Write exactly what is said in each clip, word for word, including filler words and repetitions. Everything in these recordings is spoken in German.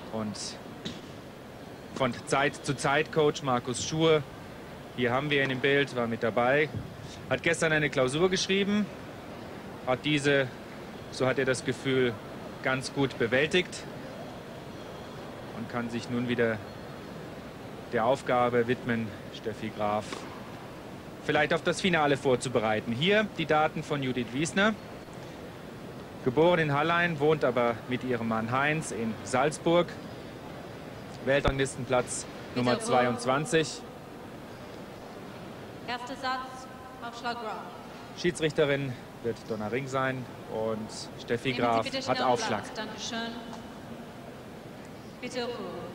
und von Zeit zu Zeit Coach Markus Schur. Hier haben wir ihn im Bild, war mit dabei. Hat gestern eine Klausur geschrieben, hat diese, so hat er das Gefühl, ganz gut bewältigt und kann sich nun wieder der Aufgabe widmen, Steffi Graf vielleicht auf das Finale vorzubereiten. Hier die Daten von Judith Wiesner. Geboren in Hallein, wohnt aber mit ihrem Mann Heinz in Salzburg. Weltranglistenplatz Nummer zweiundzwanzig. Erster Satz, Aufschlag Graf. Schiedsrichterin wird Donna Ring sein und Steffi Graf hat Aufschlag. Dankeschön. Bitte Ruhe.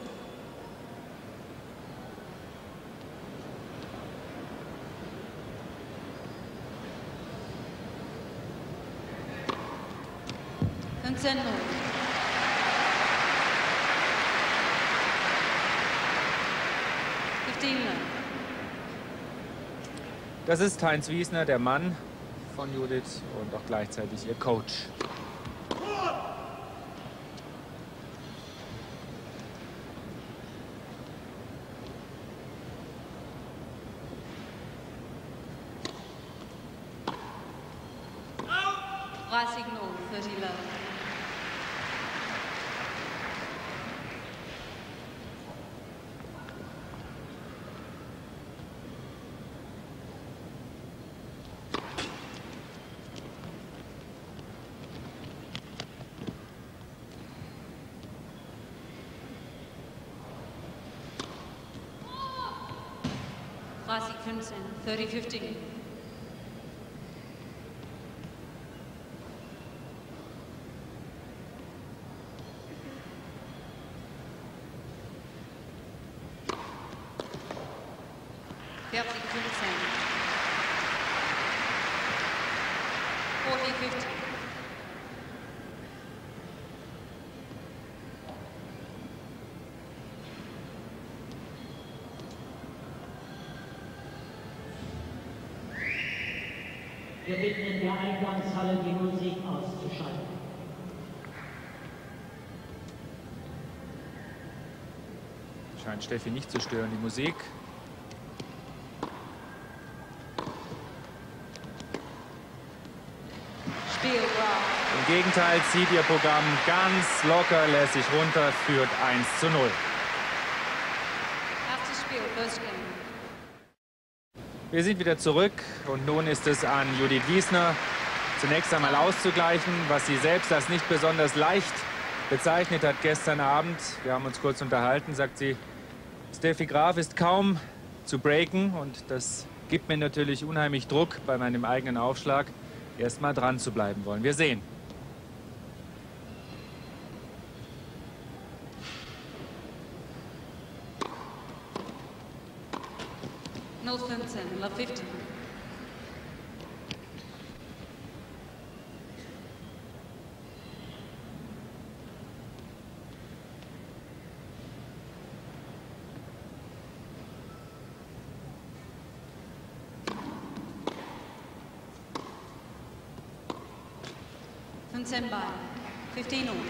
fünfzehn null. fünfzehn null. Das ist Heinz Wiesner, der Mann von Judith und auch gleichzeitig ihr Coach. dreißig null für die Löwen. dreißig fünfzehn, dreißig fünfzehn. vierzig fünfzehn. vierzig fünfzehn. Wir bitten in der Eingangshalle die Musik auszuschalten. Scheint Steffi nicht zu stören, die Musik. Spiel Graf. Im Gegenteil zieht ihr Programm ganz locker, lässig runter, führt eins zu null. Erstes Spiel, First Game. Wir sind wieder zurück und nun ist es an Judith Wiesner, zunächst einmal auszugleichen, was sie selbst als nicht besonders leicht bezeichnet hat gestern Abend. Wir haben uns kurz unterhalten, sagt sie, Steffi Graf ist kaum zu breaken und das gibt mir natürlich unheimlich Druck bei meinem eigenen Aufschlag, erst mal dran zu bleiben wollen. Wir sehen. null fünfzehn, Love fünfzehn. fünfzehn bei, fünfzehn null.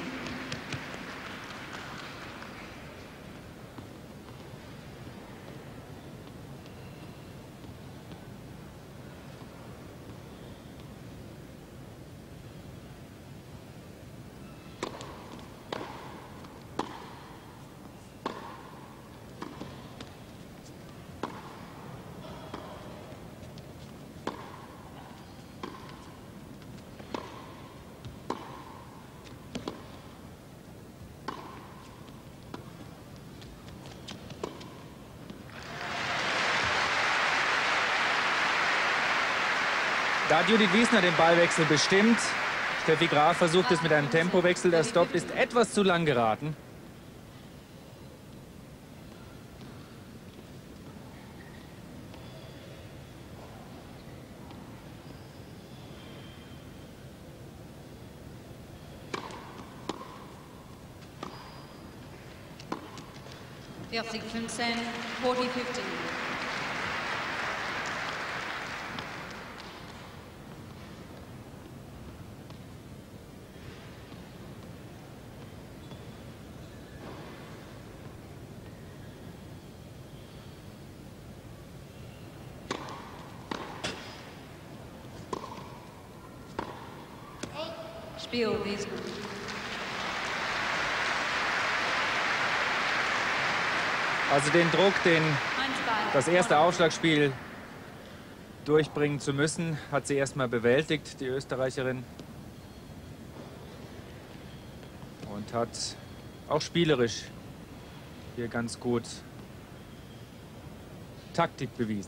Da hat Judith Wiesner den Ballwechsel bestimmt. Steffi Graf versucht es mit einem Tempowechsel. Der Stopp ist etwas zu lang geraten. vierzig fünfzehn, vierzig fünfzehn. Spiel, Wiesner. Also den Druck, den eins beide. das erste Aufschlagspiel durchbringen zu müssen, hat sie erstmal bewältigt, die Österreicherin. Und hat auch spielerisch hier ganz gut Taktik bewiesen.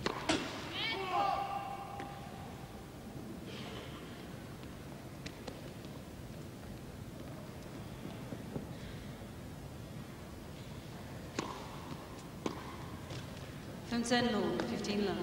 fünfzehn null, fünfzehn null.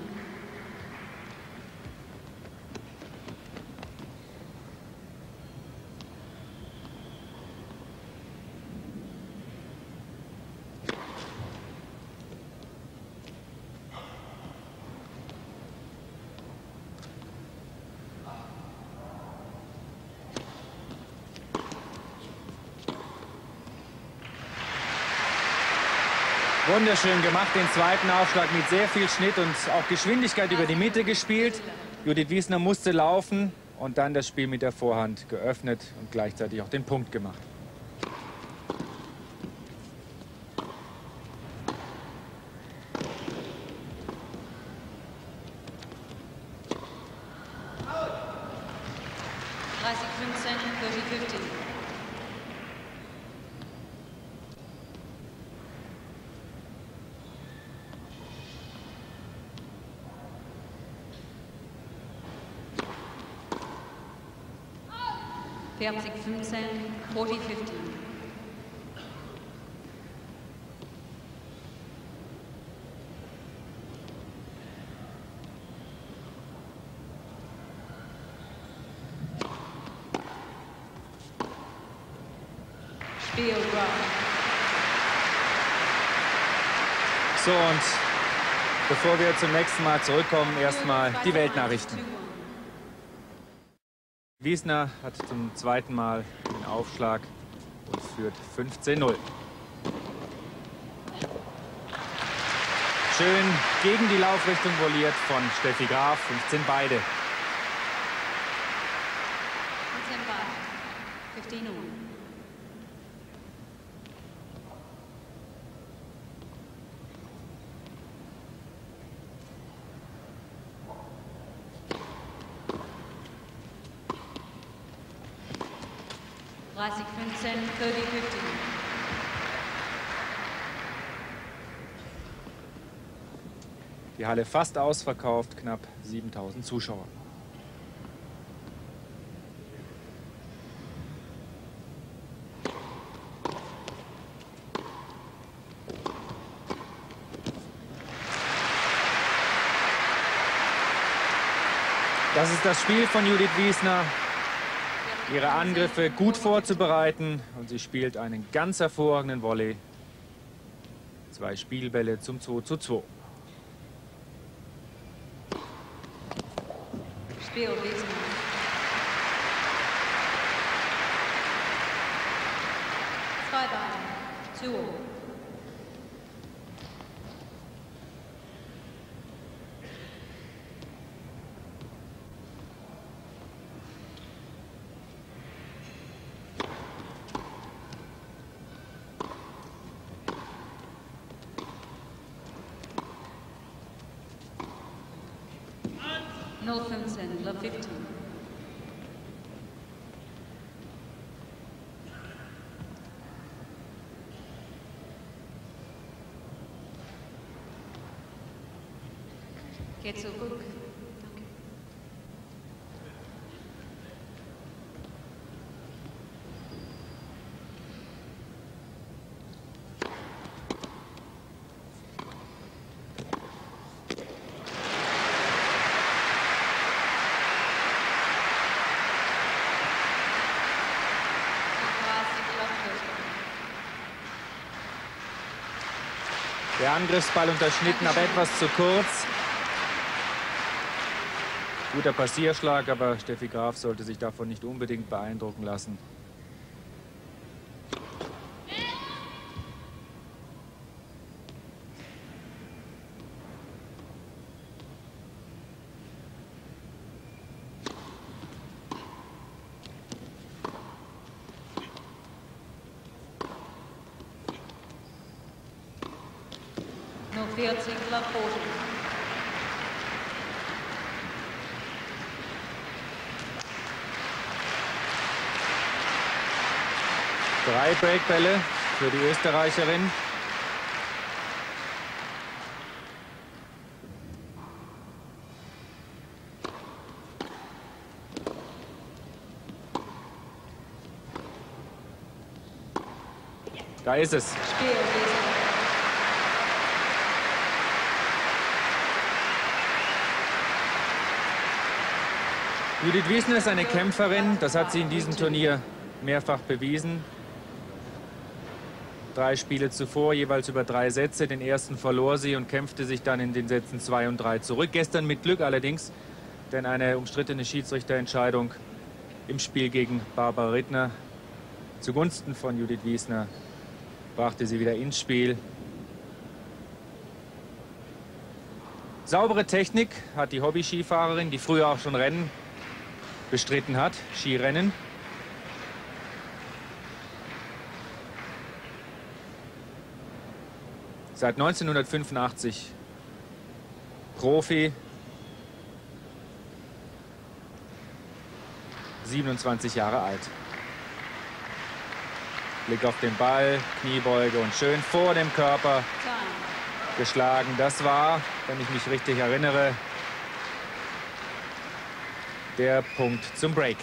Wunderschön gemacht, den zweiten Aufschlag mit sehr viel Schnitt und auch Geschwindigkeit über die Mitte gespielt. Judith Wiesner musste laufen und dann das Spiel mit der Vorhand geöffnet und gleichzeitig auch den Punkt gemacht. dreißig fünfzehn, dreißig fünfzehn. vierzig fünfzehn, vierzig fünfzehn. Spiel, Rock. So, und bevor wir zum nächsten Mal zurückkommen, erstmal die Weltnachrichten. Wiesner hat zum zweiten Mal den Aufschlag und führt fünfzehn null. Schön gegen die Laufrichtung voliert von Steffi Graf, fünfzehn beide. fünfzehn beide, fünfzehn null. dreißig fünfzehn, dreißig fünfzehn. Die Halle fast ausverkauft, knapp siebentausend Zuschauer. Das ist das Spiel von Judith Wiesner. Ihre Angriffe gut vorzubereiten und sie spielt einen ganz hervorragenden Volley. Zwei Spielbälle zum zwei zu zwei. Spiel, Wiesner. zwei beide, zwei. null fünfzehn, love fifteen. Geht so gut. Danke. Der Angriffsball unterschnitten, aber etwas zu kurz. Guter Passierschlag, aber Steffi Graf sollte sich davon nicht unbedingt beeindrucken lassen. vierzig, Love vierzig. Drei Breakbälle für die Österreicherin. Da ist es. Spiel, Wiesner. Judith Wiesner ist eine Kämpferin, das hat sie in diesem Turnier mehrfach bewiesen. Drei Spiele zuvor, jeweils über drei Sätze. Den ersten verlor sie und kämpfte sich dann in den Sätzen zwei und drei zurück. Gestern mit Glück allerdings, denn eine umstrittene Schiedsrichterentscheidung im Spiel gegen Barbara Rittner zugunsten von Judith Wiesner brachte sie wieder ins Spiel. Saubere Technik hat die Hobby-Skifahrerin, die früher auch schon Rennen bestritten hat, Skirennen. Seit neunzehnhundertfünfundachtzig Profi, siebenundzwanzig Jahre alt. Blick auf den Ball, Kniebeuge und schön vor dem Körper geschlagen. Das war, wenn ich mich richtig erinnere, der Punkt zum Break.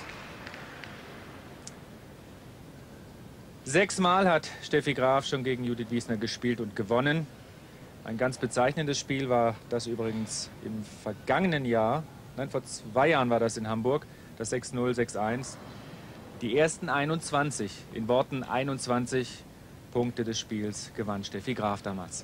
Sechsmal hat Steffi Graf schon gegen Judith Wiesner gespielt und gewonnen. Ein ganz bezeichnendes Spiel war das übrigens im vergangenen Jahr. Nein, vor zwei Jahren war das in Hamburg, das sechs null, sechs eins. Die ersten einundzwanzig, in Worten einundzwanzig Punkte des Spiels gewann Steffi Graf damals.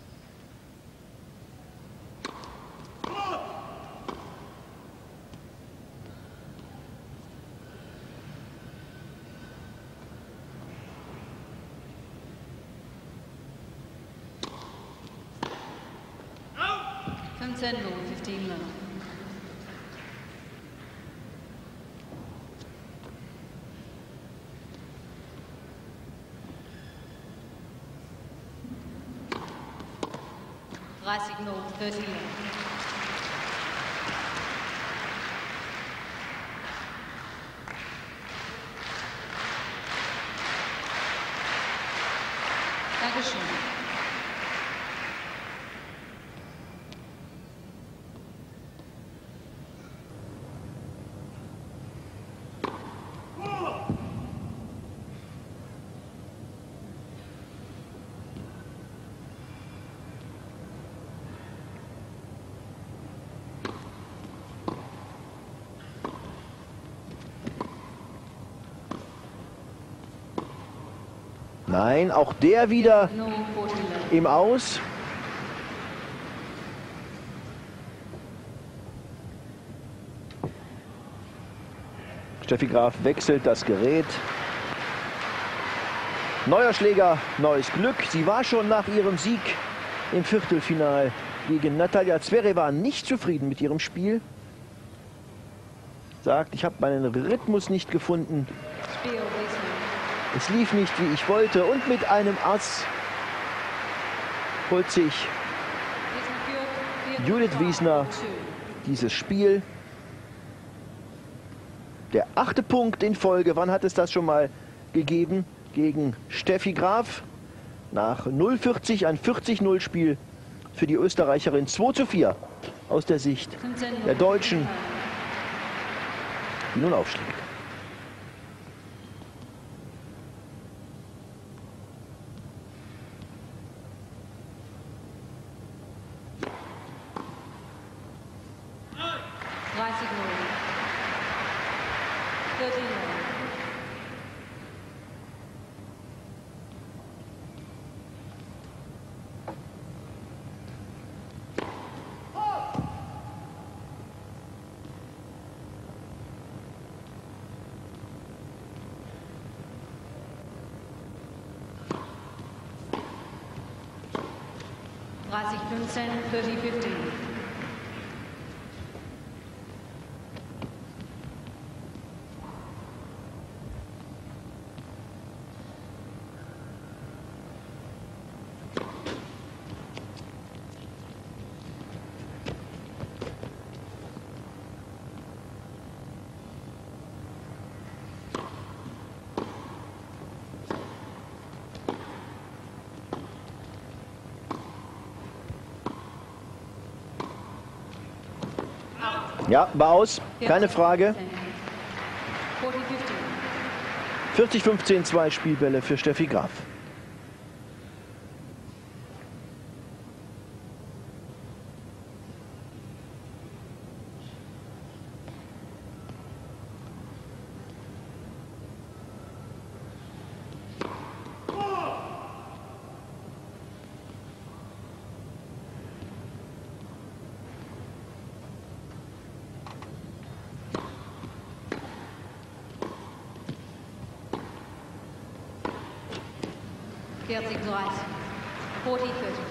fünfzehn null, fünfzehn null. dreißig null, dreißig null. Dankeschön. Nein, auch der wieder im Aus. Steffi Graf wechselt das Gerät. Neuer Schläger, neues Glück. Sie war schon nach ihrem Sieg im Viertelfinal gegen Natalia Zverev nicht zufrieden mit ihrem Spiel. Sagt, ich habe meinen Rhythmus nicht gefunden. Es lief nicht, wie ich wollte. Und mit einem Ass holt sich Judith Wiesner dieses Spiel. Der achte Punkt in Folge. Wann hat es das schon mal gegeben? Gegen Steffi Graf. Nach null vierzig ein vierzig null Spiel für die Österreicherin. zwei zu vier aus der Sicht der Deutschen, die nun aufschlägt. dreißig null. vierzehn null. dreißig fünfzehn, dreißig fünfzehn. Ja, war aus, keine Frage. forty fifteen. vierzig fünfzehn, zwei Spielbälle für Steffi Graf. vierzig dreißig. forty thirty.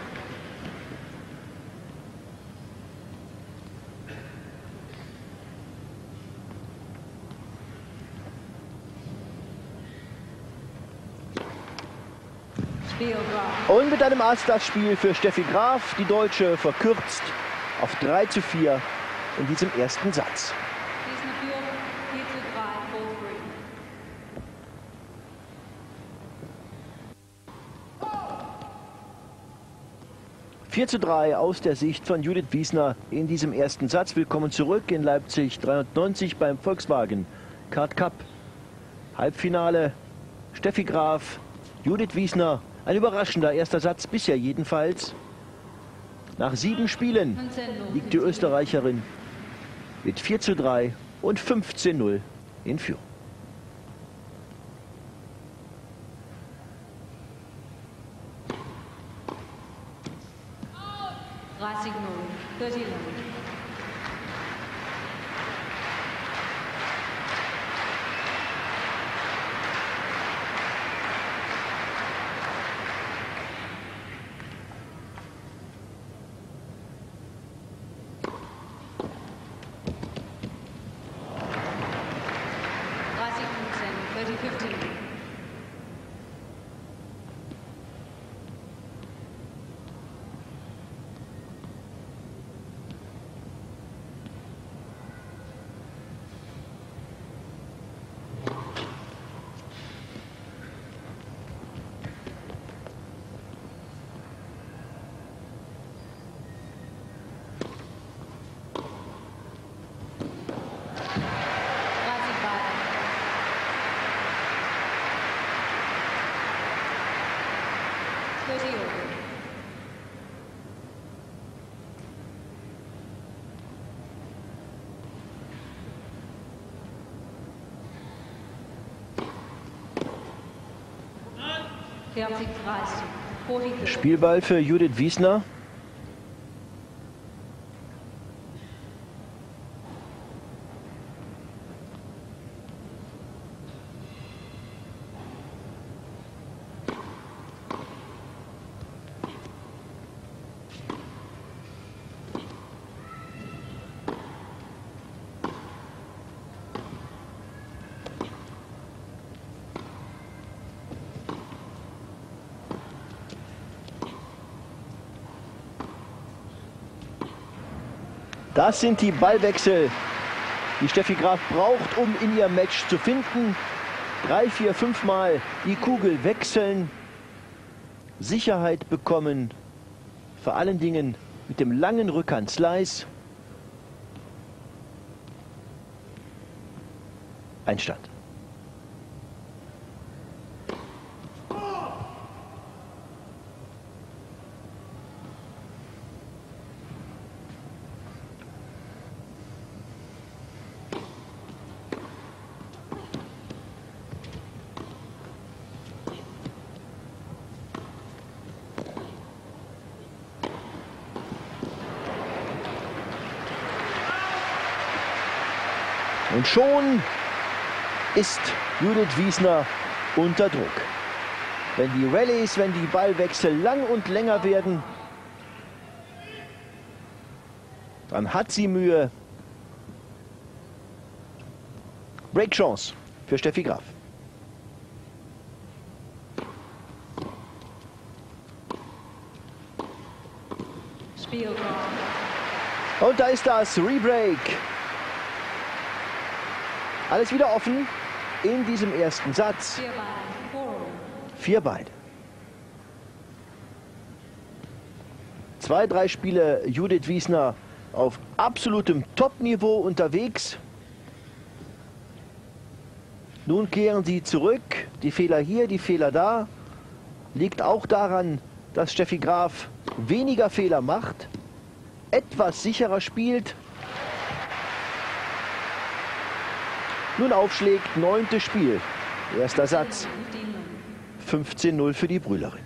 Spiel Graf. Und mit einem Ass das Spiel für Steffi Graf. Die Deutsche verkürzt auf drei zu vier in diesem ersten Satz. Wiesner führt vier zu drei, four three. vier zu drei aus der Sicht von Judith Wiesner in diesem ersten Satz. Willkommen zurück in Leipzig dreihundertneunzig beim Volkswagen Kart Cup. Halbfinale Steffi Graf, Judith Wiesner. Ein überraschender erster Satz bisher jedenfalls. Nach sieben Spielen liegt die Österreicherin mit vier zu drei und fünfzehn null in Führung. dreißig null. thirty eleven. dreißig fünfzehn. thirty fifteen. dreißig beide. thirty over. vierzig dreißig. forty thirty. Spielball für Judith Wiesner. Das sind die Ballwechsel, die Steffi Graf braucht, um in ihr Match zu finden. Drei, vier, fünf Mal die Kugel wechseln, Sicherheit bekommen, vor allen Dingen mit dem langen Rückhand-Slice. Einstand. Und schon ist Judith Wiesner unter Druck. Wenn die Rallyes, wenn die Ballwechsel lang und länger werden, dann hat sie Mühe. Breakchance für Steffi Graf. Spiel Graf. Und da ist das Rebreak. Alles wieder offen in diesem ersten Satz. Vier beide. four. Vier beide. Zwei, drei Spiele Judith Wiesner auf absolutem Top-Niveau unterwegs. Nun kehren sie zurück. Die Fehler hier, die Fehler da. Liegt auch daran, dass Steffi Graf weniger Fehler macht, etwas sicherer spielt. Nun aufschlägt, neuntes Spiel. Erster Satz. fünfzehn null für die Brühlerin.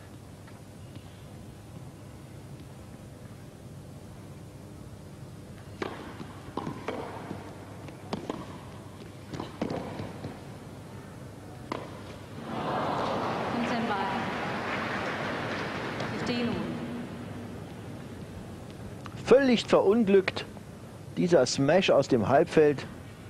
Völlig verunglückt, dieser Smash aus dem Halbfeld.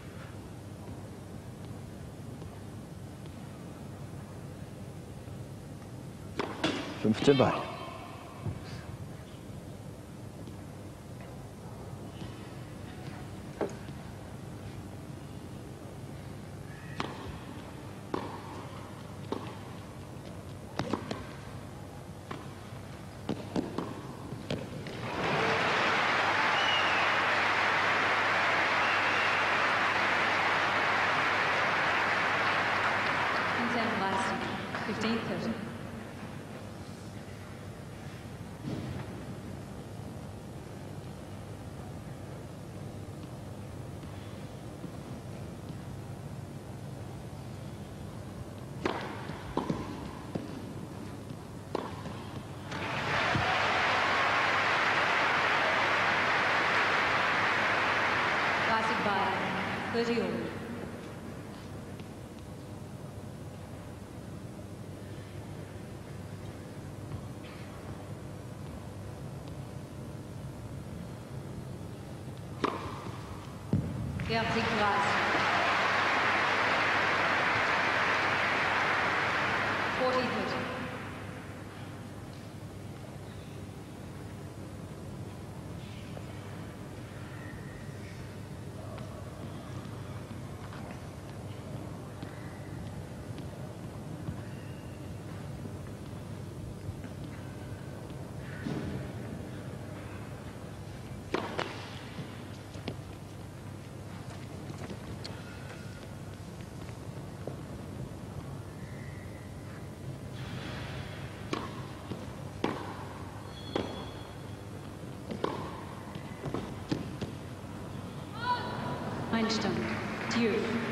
fünfzehn Ball. fifteen thirty. Classic by thirty over. vierzig dreißig. forty thirty. Einstand. Due.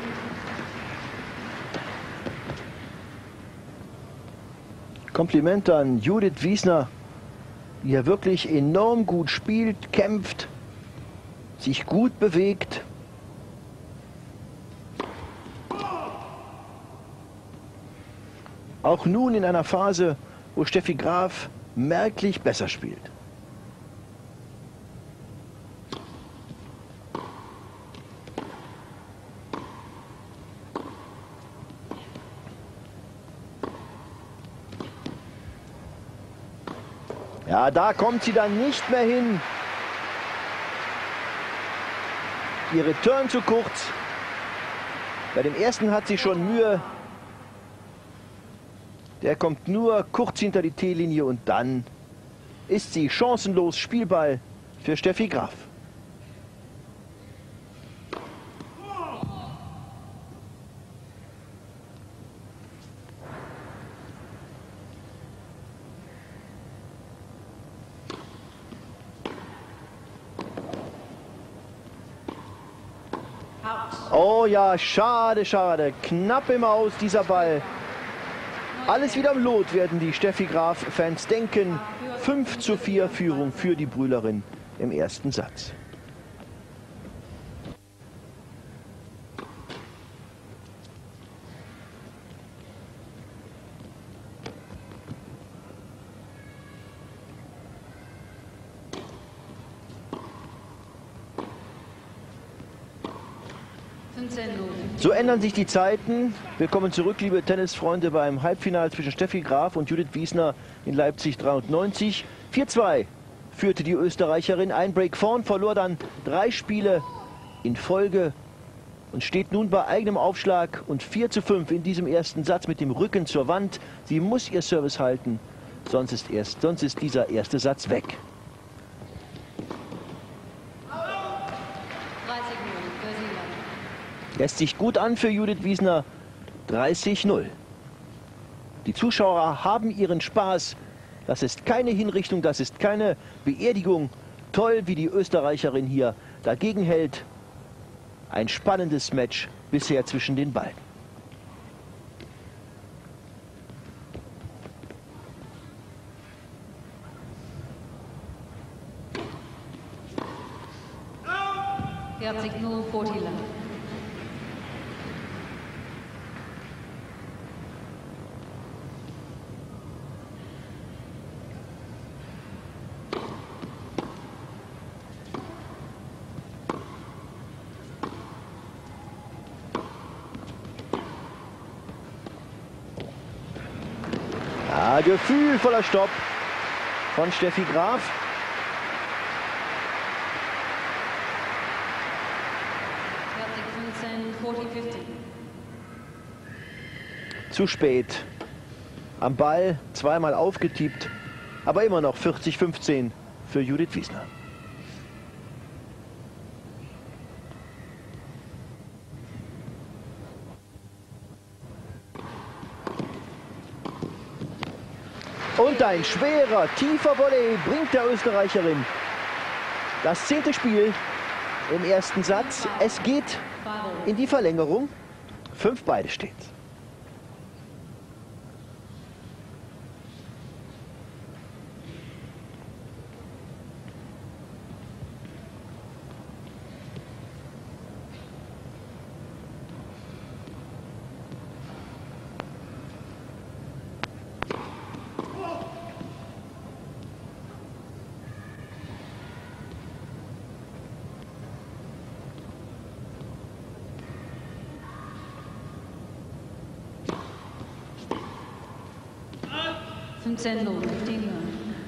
Komplimente an Judith Wiesner, die ja wirklich enorm gut spielt, kämpft, sich gut bewegt. Auch nun in einer Phase, wo Steffi Graf merklich besser spielt. Ja, da kommt sie dann nicht mehr hin. Ihr Return zu kurz. Bei dem ersten hat sie schon Mühe. Der kommt nur kurz hinter die T-Linie und dann ist sie chancenlos. Spielball für Steffi Graf. Oh ja, schade, schade. Knapp im Aus dieser Ball. Alles wieder im Lot, werden die Steffi Graf-Fans denken. fünf zu vier Führung für die Brühlerin im ersten Satz. So ändern sich die Zeiten. Willkommen zurück, liebe Tennisfreunde, beim Halbfinale zwischen Steffi Graf und Judith Wiesner in Leipzig dreiundneunzig. vier zwei führte die Österreicherin. Ein Break vorn, verlor dann drei Spiele in Folge und steht nun bei eigenem Aufschlag und vier zu fünf in diesem ersten Satz mit dem Rücken zur Wand. Sie muss ihr Service halten, sonst ist, erst, sonst ist dieser erste Satz weg. Lässt sich gut an für Judith Wiesner. dreißig null. Die Zuschauer haben ihren Spaß. Das ist keine Hinrichtung, das ist keine Beerdigung. Toll, wie die Österreicherin hier dagegen hält. Ein spannendes Match bisher zwischen den beiden. vierzig null, vierzig left. Ja, gefühlvoller Stopp von Steffi Graf. Zu spät am Ball, zweimal aufgetippt, aber immer noch vierzig fünfzehn für Judith Wiesner. Und ein schwerer, tiefer Volley bringt der Österreicherin das zehnte Spiel im ersten Satz. Es geht in die Verlängerung. Fünf beide steht. fünfzehn null, fünfzehn null.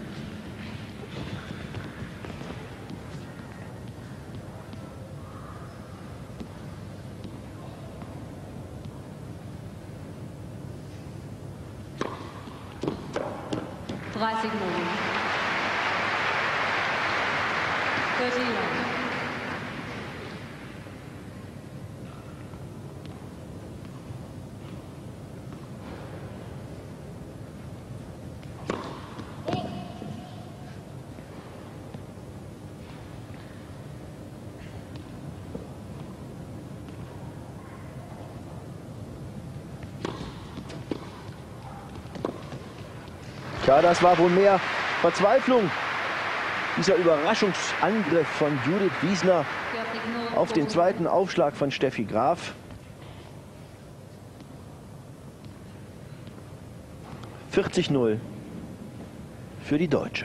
dreißig null. dreißig null. Ja, das war wohl mehr Verzweiflung. Dieser Überraschungsangriff von Judith Wiesner auf den zweiten Aufschlag von Steffi Graf. vierzig null für die Deutsche.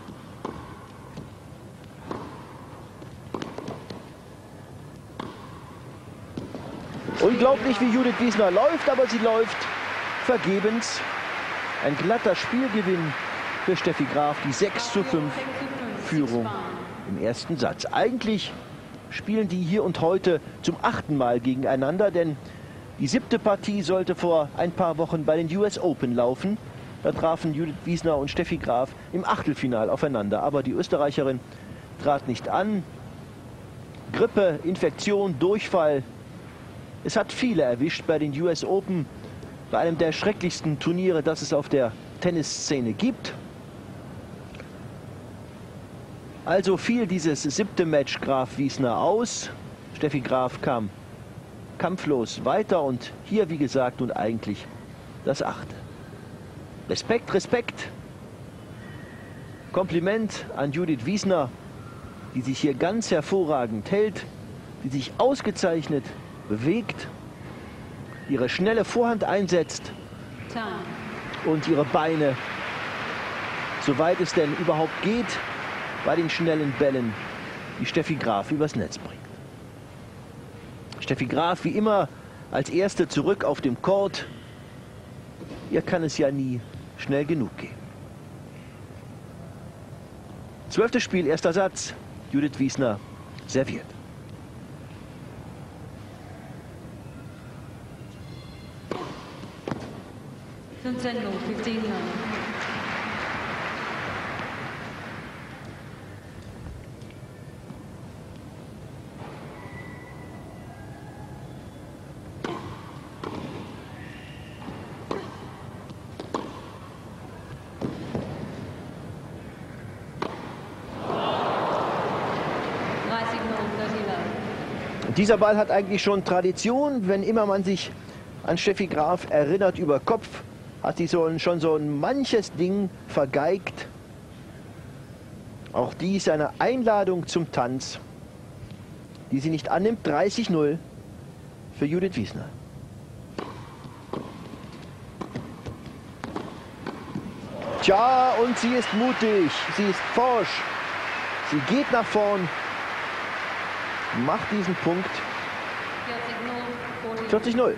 Unglaublich, wie Judith Wiesner läuft, aber sie läuft vergebens. Ein glatter Spielgewinn für Steffi Graf, die sechs zu fünf Führung im ersten Satz. Eigentlich spielen die hier und heute zum achten Mal gegeneinander, denn die siebte Partie sollte vor ein paar Wochen bei den U S Open laufen. Da trafen Judith Wiesner und Steffi Graf im Achtelfinal aufeinander. Aber die Österreicherin trat nicht an. Grippe, Infektion, Durchfall. Es hat viele erwischt bei den U S Open. Bei einem der schrecklichsten Turniere, das es auf der Tennisszene gibt. Also fiel dieses siebte Match Graf Wiesner aus. Steffi Graf kam kampflos weiter und hier, wie gesagt, nun eigentlich das achte. Respekt, Respekt. Kompliment an Judith Wiesner, die sich hier ganz hervorragend hält, die sich ausgezeichnet bewegt, ihre schnelle Vorhand einsetzt und ihre Beine, soweit es denn überhaupt geht, bei den schnellen Bällen, die Steffi Graf übers Netz bringt. Steffi Graf wie immer als Erste zurück auf dem Court. Ihr kann es ja nie schnell genug gehen. Zwölftes Spiel, erster Satz. Judith Wiesner serviert. fünfzehn null, fünfzehn null. Dieser Ball hat eigentlich schon Tradition. Wenn immer man sich an Steffi Graf erinnert über Kopf, hat sie so, schon so ein manches Ding vergeigt. Auch dies eine Einladung zum Tanz, die sie nicht annimmt. dreißig null für Judith Wiesner. Tja, und sie ist mutig, sie ist forsch, sie geht nach vorn, macht diesen Punkt. vierzig null.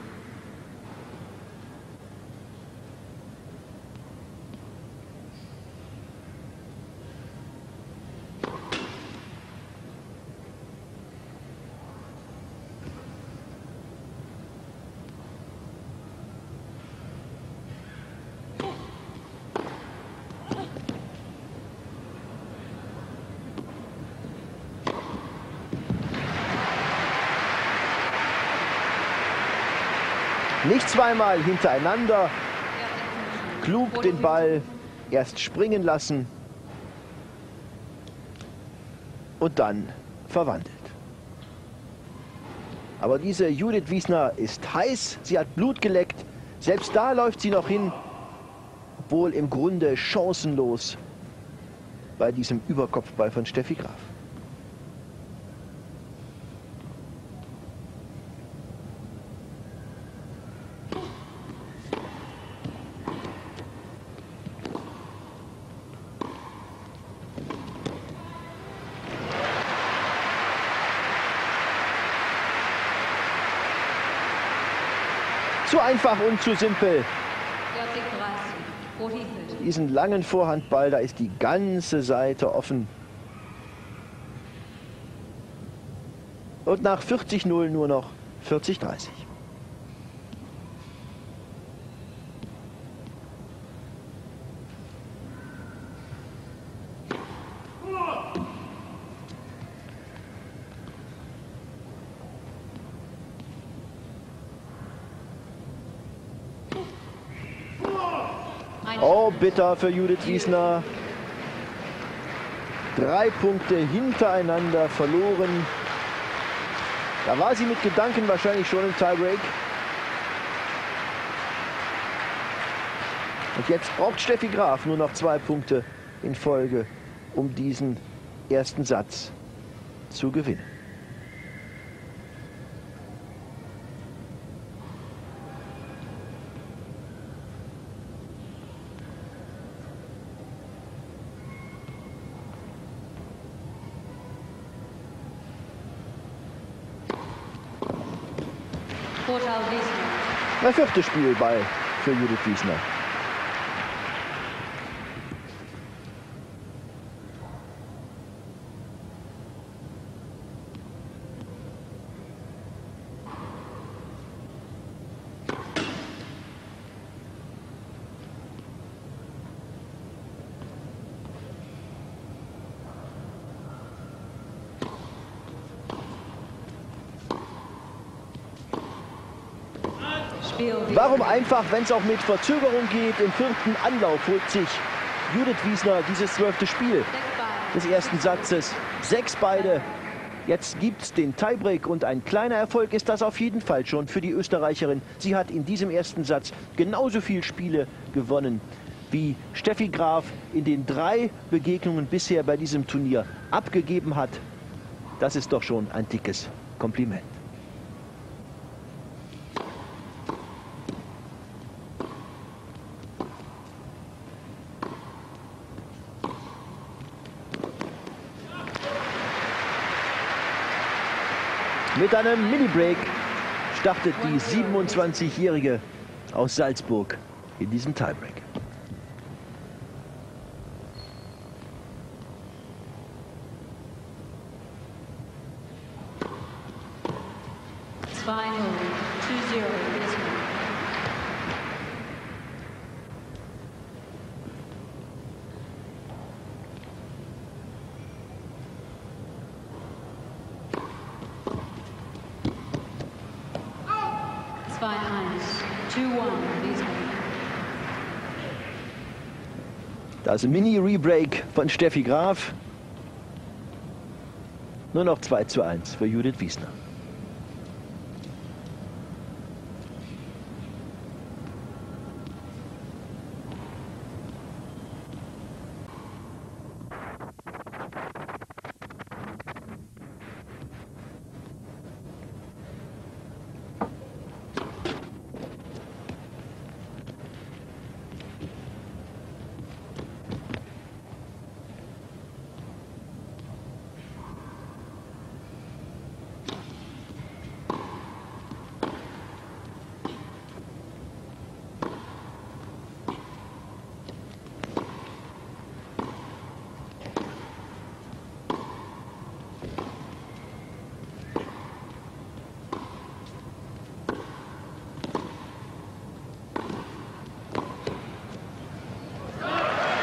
Nicht zweimal hintereinander, klug den Ball erst springen lassen und dann verwandelt. Aber diese Judith Wiesner ist heiß, sie hat Blut geleckt, selbst da läuft sie noch hin, obwohl im Grunde chancenlos bei diesem Überkopfball von Steffi Graf. Zu einfach und zu simpel. Diesen langen Vorhandball, da ist die ganze Seite offen. Und nach vierzig null nur noch vierzig dreißig. Oh, bitter für Judith Wiesner. Drei Punkte hintereinander verloren. Da war sie mit Gedanken wahrscheinlich schon im Tiebreak. Und jetzt braucht Steffi Graf nur noch zwei Punkte in Folge, um diesen ersten Satz zu gewinnen. Der vierte Spielball für Judith Wiesner. Warum einfach, wenn es auch mit Verzögerung geht? Im vierten Anlauf holt sich Judith Wiesner dieses zwölfte Spiel des ersten Satzes. Sechs beide. Jetzt gibt es den Tiebreak und ein kleiner Erfolg ist das auf jeden Fall schon für die Österreicherin. Sie hat in diesem ersten Satz genauso viele Spiele gewonnen, wie Steffi Graf in den drei Begegnungen bisher bei diesem Turnier abgegeben hat. Das ist doch schon ein dickes Kompliment. Mit einem Mini-Break startet die siebenundzwanzigjährige aus Salzburg in diesem Tiebreak. zwei null, zwei null, zwei eins, zwei eins, Das Mini-Rebreak von Steffi Graf. Nur noch zwei zu eins für Judith Wiesner.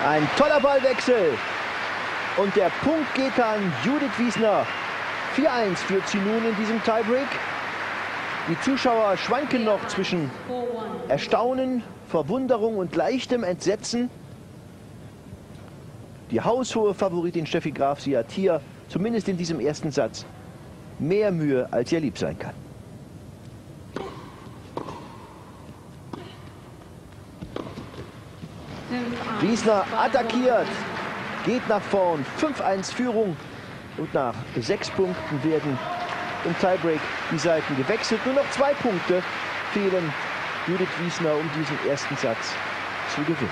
Ein toller Ballwechsel. Und der Punkt geht an Judith Wiesner. vier eins führt sie nun in diesem Tiebreak. Die Zuschauer schwanken noch zwischen Erstaunen, Verwunderung und leichtem Entsetzen. Die haushohe Favoritin Steffi Graf, sie hat hier, zumindest in diesem ersten Satz, mehr Mühe, als ihr lieb sein kann. Wiesner attackiert, geht nach vorn, fünf eins Führung. Und nach sechs Punkten werden im Tiebreak die Seiten gewechselt. Nur noch zwei Punkte fehlen Judith Wiesner, um diesen ersten Satz zu gewinnen.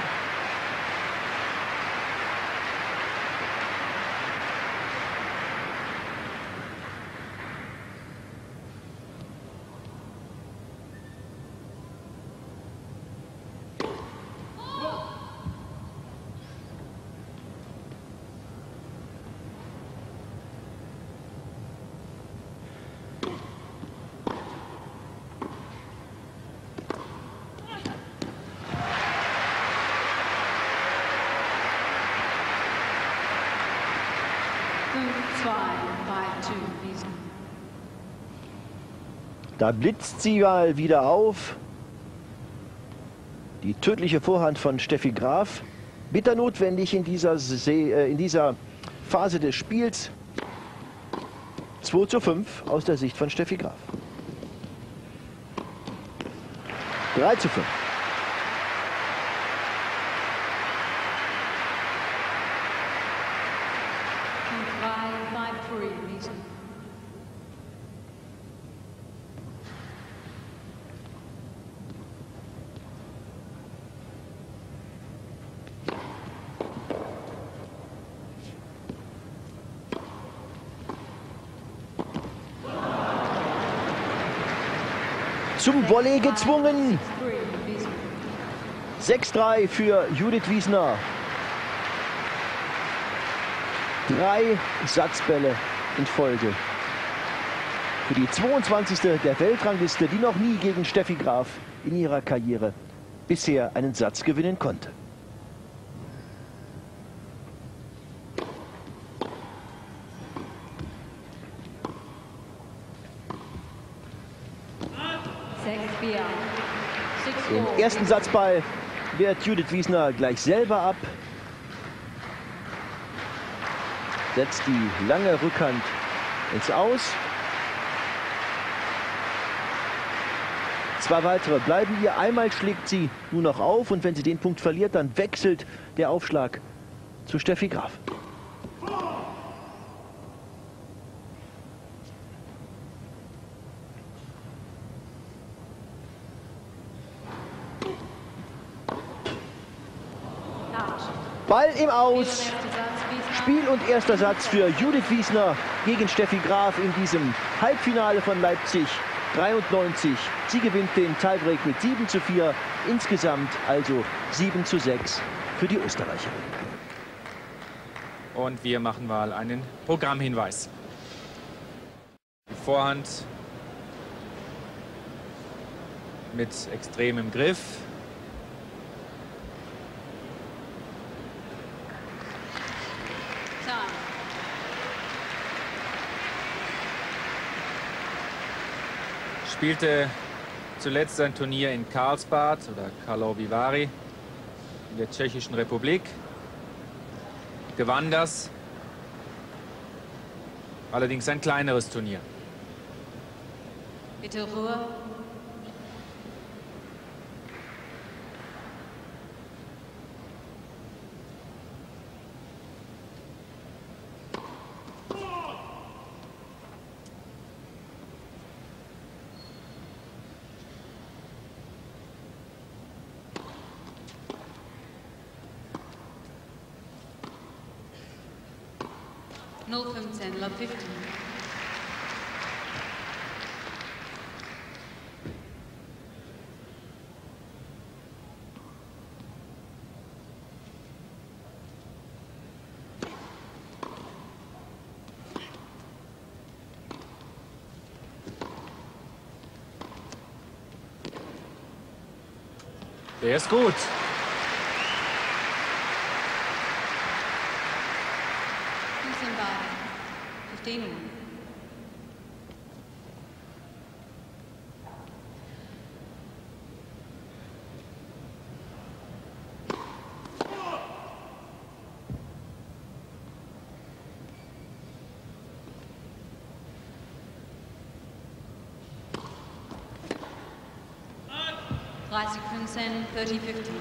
Da blitzt sie mal wieder auf. Die tödliche Vorhand von Steffi Graf. Bitter notwendig in dieser, See, äh, in dieser Phase des Spiels. zwei zu fünf aus der Sicht von Steffi Graf. drei zu fünf. Zum Volley gezwungen. sechs drei für Judith Wiesner. Drei Satzbälle in Folge. Für die zweiundzwanzigste der Weltrangliste, die noch nie gegen Steffi Graf in ihrer Karriere bisher einen Satz gewinnen konnte. Den ersten Satzball wehrt Judith Wiesner gleich selber ab. Setzt die lange Rückhand ins Aus. Zwei weitere bleiben ihr. Einmal schlägt sie nur noch auf und wenn sie den Punkt verliert, dann wechselt der Aufschlag zu Steffi Graf. Ball im Aus. Spiel und erster Satz für Judith Wiesner gegen Steffi Graf in diesem Halbfinale von Leipzig dreiundneunzig. Sie gewinnt den Tiebreak mit sieben zu vier. Insgesamt also sieben zu sechs für die Österreicherin. Und wir machen mal einen Programmhinweis. Die Vorhand mit extremem Griff. Spielte zuletzt sein Turnier in Karlsbad oder Karlovy Vary in der Tschechischen Republik. Gewann das. Allerdings ein kleineres Turnier. Bitte Ruhe. null fünfzehn, Love fünfzehn. Der ist gut. fifteen one. Classic Punsen, thirty fifteen.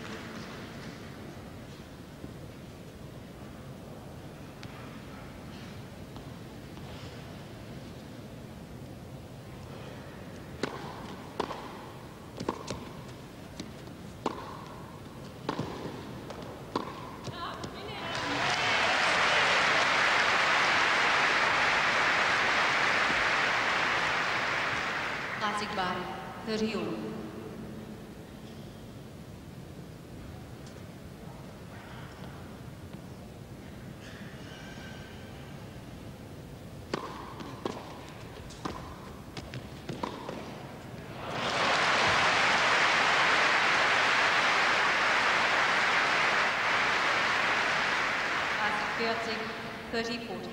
Classic Bari, thirty all. vierzig, thirty forty.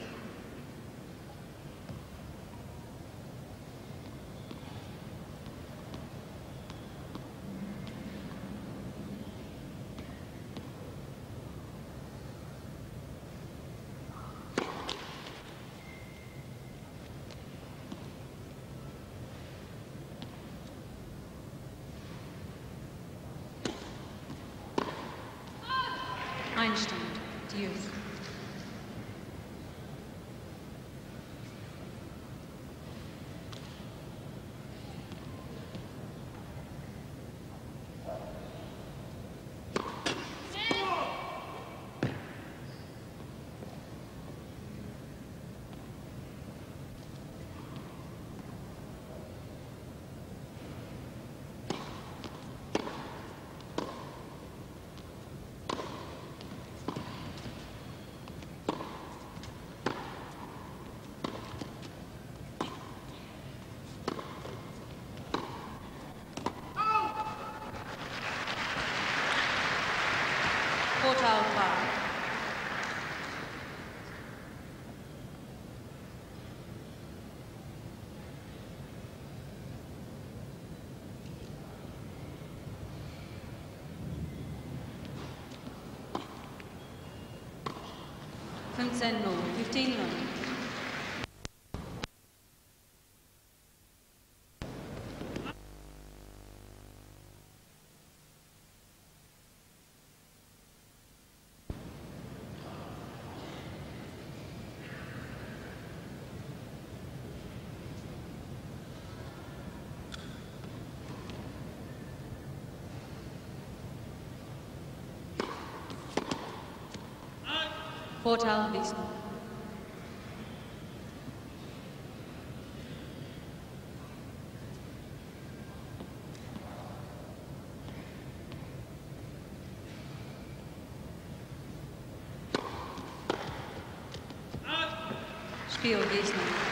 Einstein, Deuce. Portal Bar. fifteen null, fifteen null. Portal Wiesn. Spiel Wiesn.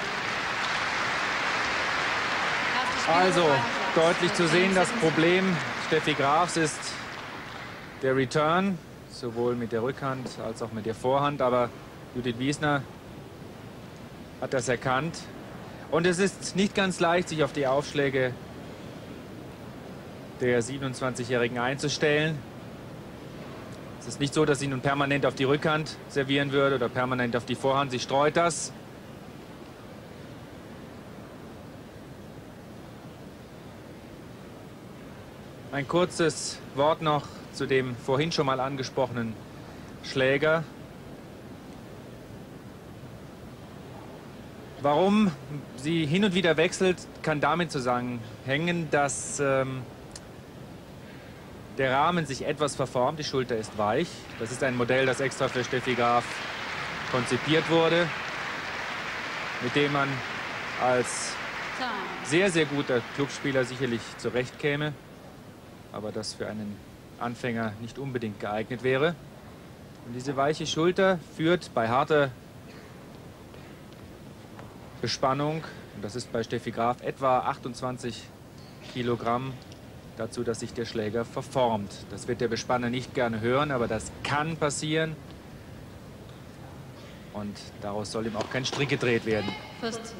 Also deutlich zu sehen, das Problem Steffi Grafs ist der Return, sowohl mit der Rückhand als auch mit der Vorhand. Aber Judith Wiesner hat das erkannt. Und es ist nicht ganz leicht, sich auf die Aufschläge der siebenundzwanzigjährigen einzustellen. Es ist nicht so, dass sie nun permanent auf die Rückhand servieren würde oder permanent auf die Vorhand. Sie streut das. Ein kurzes Wort noch zu dem vorhin schon mal angesprochenen Schläger. Warum sie hin und wieder wechselt, kann damit zusammenhängen, dass ähm, der Rahmen sich etwas verformt. Die Schulter ist weich. Das ist ein Modell, das extra für Steffi Graf konzipiert wurde, mit dem man als sehr, sehr guter Clubspieler sicherlich zurechtkäme, aber das für einen Anfänger nicht unbedingt geeignet wäre. Und diese weiche Schulter führt bei harter Bespannung, und das ist bei Steffi Graf etwa achtundzwanzig Kilogramm, dazu, dass sich der Schläger verformt. Das wird der Bespanner nicht gerne hören, aber das kann passieren. Und daraus soll ihm auch kein Strick gedreht werden. First serve.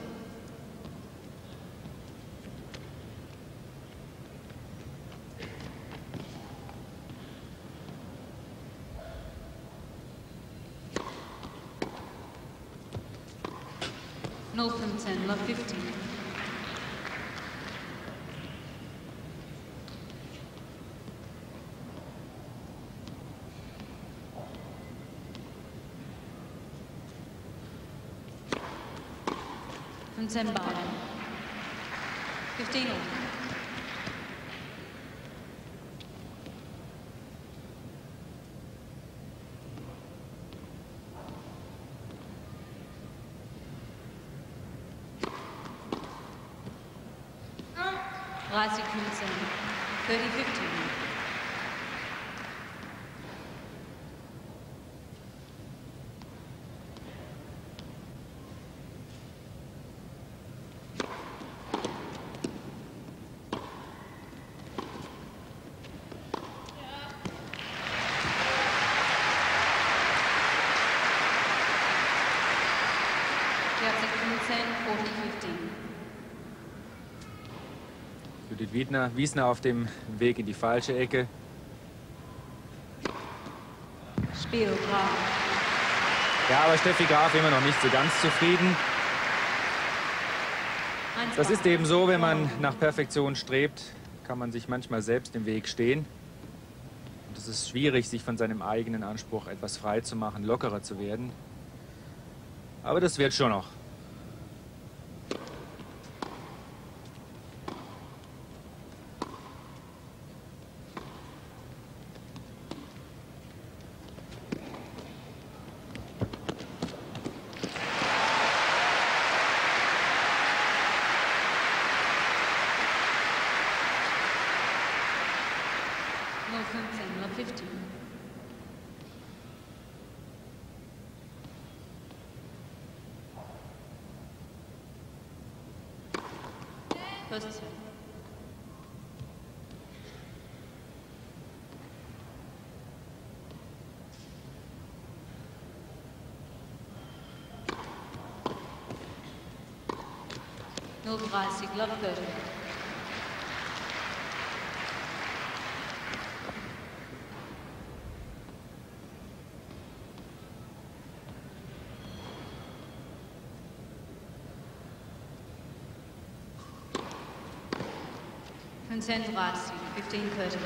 null fünfzehn, love fifteen. fünfzehn Ball. fifteen all. dreißig fünfzehn. thirty fifteen. vierzig fünfzehn, forty fifteen. Judith Wiesner, Wiesner auf dem Weg in die falsche Ecke. Spiel Graf. Ja, aber Steffi Graf immer noch nicht so ganz zufrieden. Das ist eben so, wenn man nach Perfektion strebt, kann man sich manchmal selbst im Weg stehen. Und es ist schwierig, sich von seinem eigenen Anspruch etwas frei zu machen, lockerer zu werden. Aber das wird schon noch. null fünfzehn, love fifteen. First serve. null dreißig, love thirty. fünfzehn dreißig, fifteen thirty.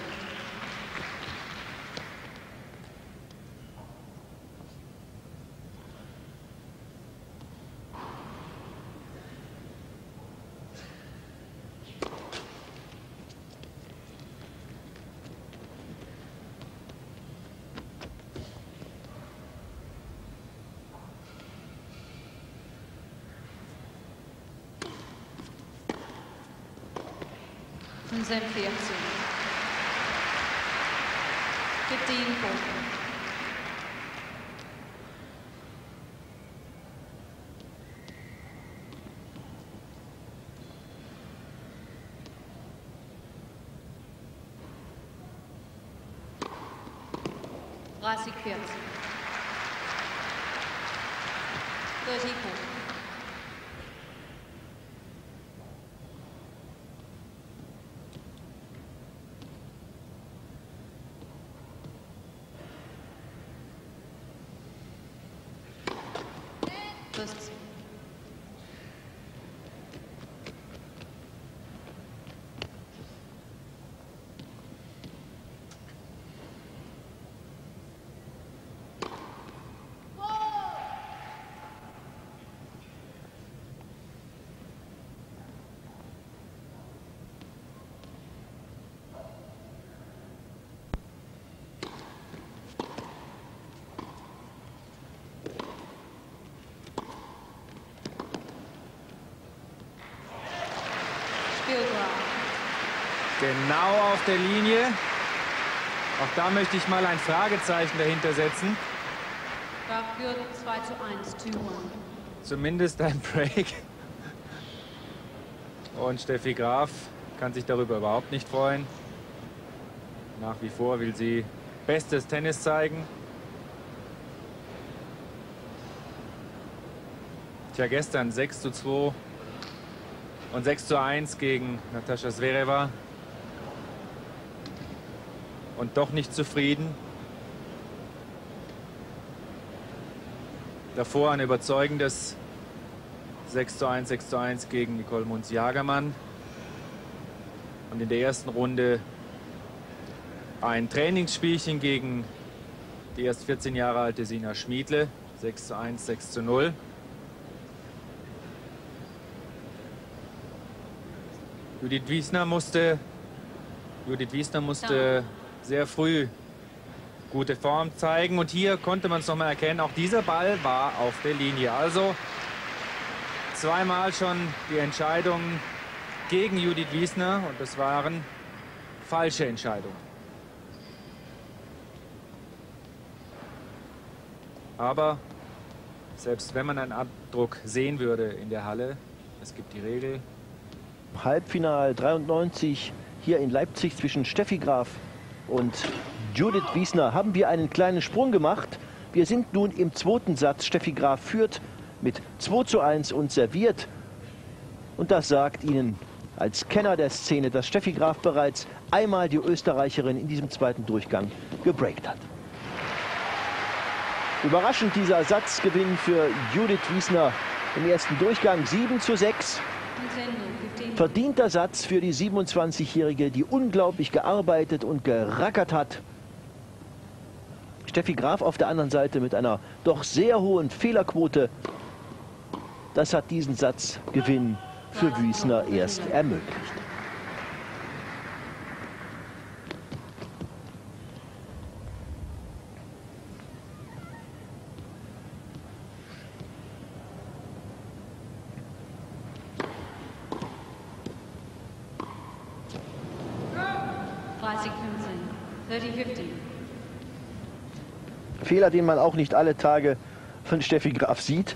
fünfzehn vierzig. fifteen forty. dreißig vierzig. thirty forty. First serve. Genau auf der Linie. Auch da möchte ich mal ein Fragezeichen dahinter setzen. Graf führt zwei zu eins, two one. Zumindest ein Break. Und Steffi Graf kann sich darüber überhaupt nicht freuen. Nach wie vor will sie bestes Tennis zeigen. Tja, gestern sechs zu zwei und sechs zu eins gegen Natascha Zvereva. Und doch nicht zufrieden. Davor ein überzeugendes sechs zu eins, sechs zu eins gegen Nicole Munz-Jagermann. Und in der ersten Runde ein Trainingsspielchen gegen die erst vierzehn Jahre alte Sina Schmiedle. sechs zu eins, sechs zu null. Judith Wiesner musste, Judith Wiesner musste sehr früh gute Form zeigen. Und hier konnte man es noch mal erkennen, auch dieser Ball war auf der Linie. Also zweimal schon die Entscheidungen gegen Judith Wiesner. Und das waren falsche Entscheidungen. Aber selbst wenn man einen Abdruck sehen würde in der Halle, es gibt die Regel. Halbfinal dreiundneunzig hier in Leipzig zwischen Steffi Graf und Judith Wiesner haben wir einen kleinen Sprung gemacht. Wir sind nun im zweiten Satz. Steffi Graf führt mit zwei zu eins und serviert. Und das sagt Ihnen als Kenner der Szene, dass Steffi Graf bereits einmal die Österreicherin in diesem zweiten Durchgang gebreakt hat. Überraschend dieser Satzgewinn für Judith Wiesner im ersten Durchgang, sieben zu sechs. Verdienter Satz für die siebenundzwanzigjährige, die unglaublich gearbeitet und gerackert hat. Steffi Graf auf der anderen Seite mit einer doch sehr hohen Fehlerquote. Das hat diesen Satzgewinn für Wiesner erst ermöglicht. Fehler, den man auch nicht alle Tage von Steffi Graf sieht.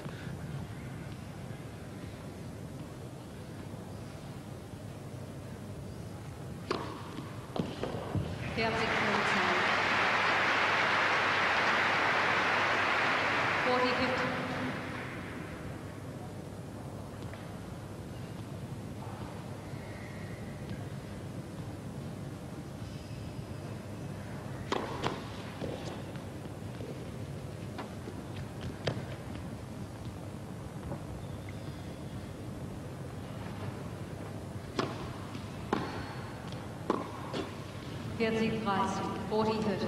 vierzig dreißig, vierzig vierzig.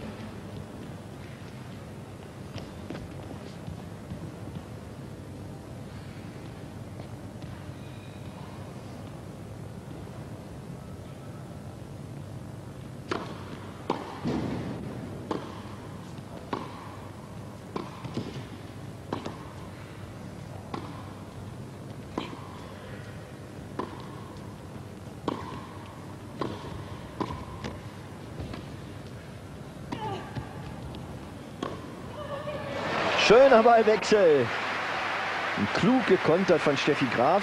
Schöner Ballwechsel. Und klug gekontert von Steffi Graf.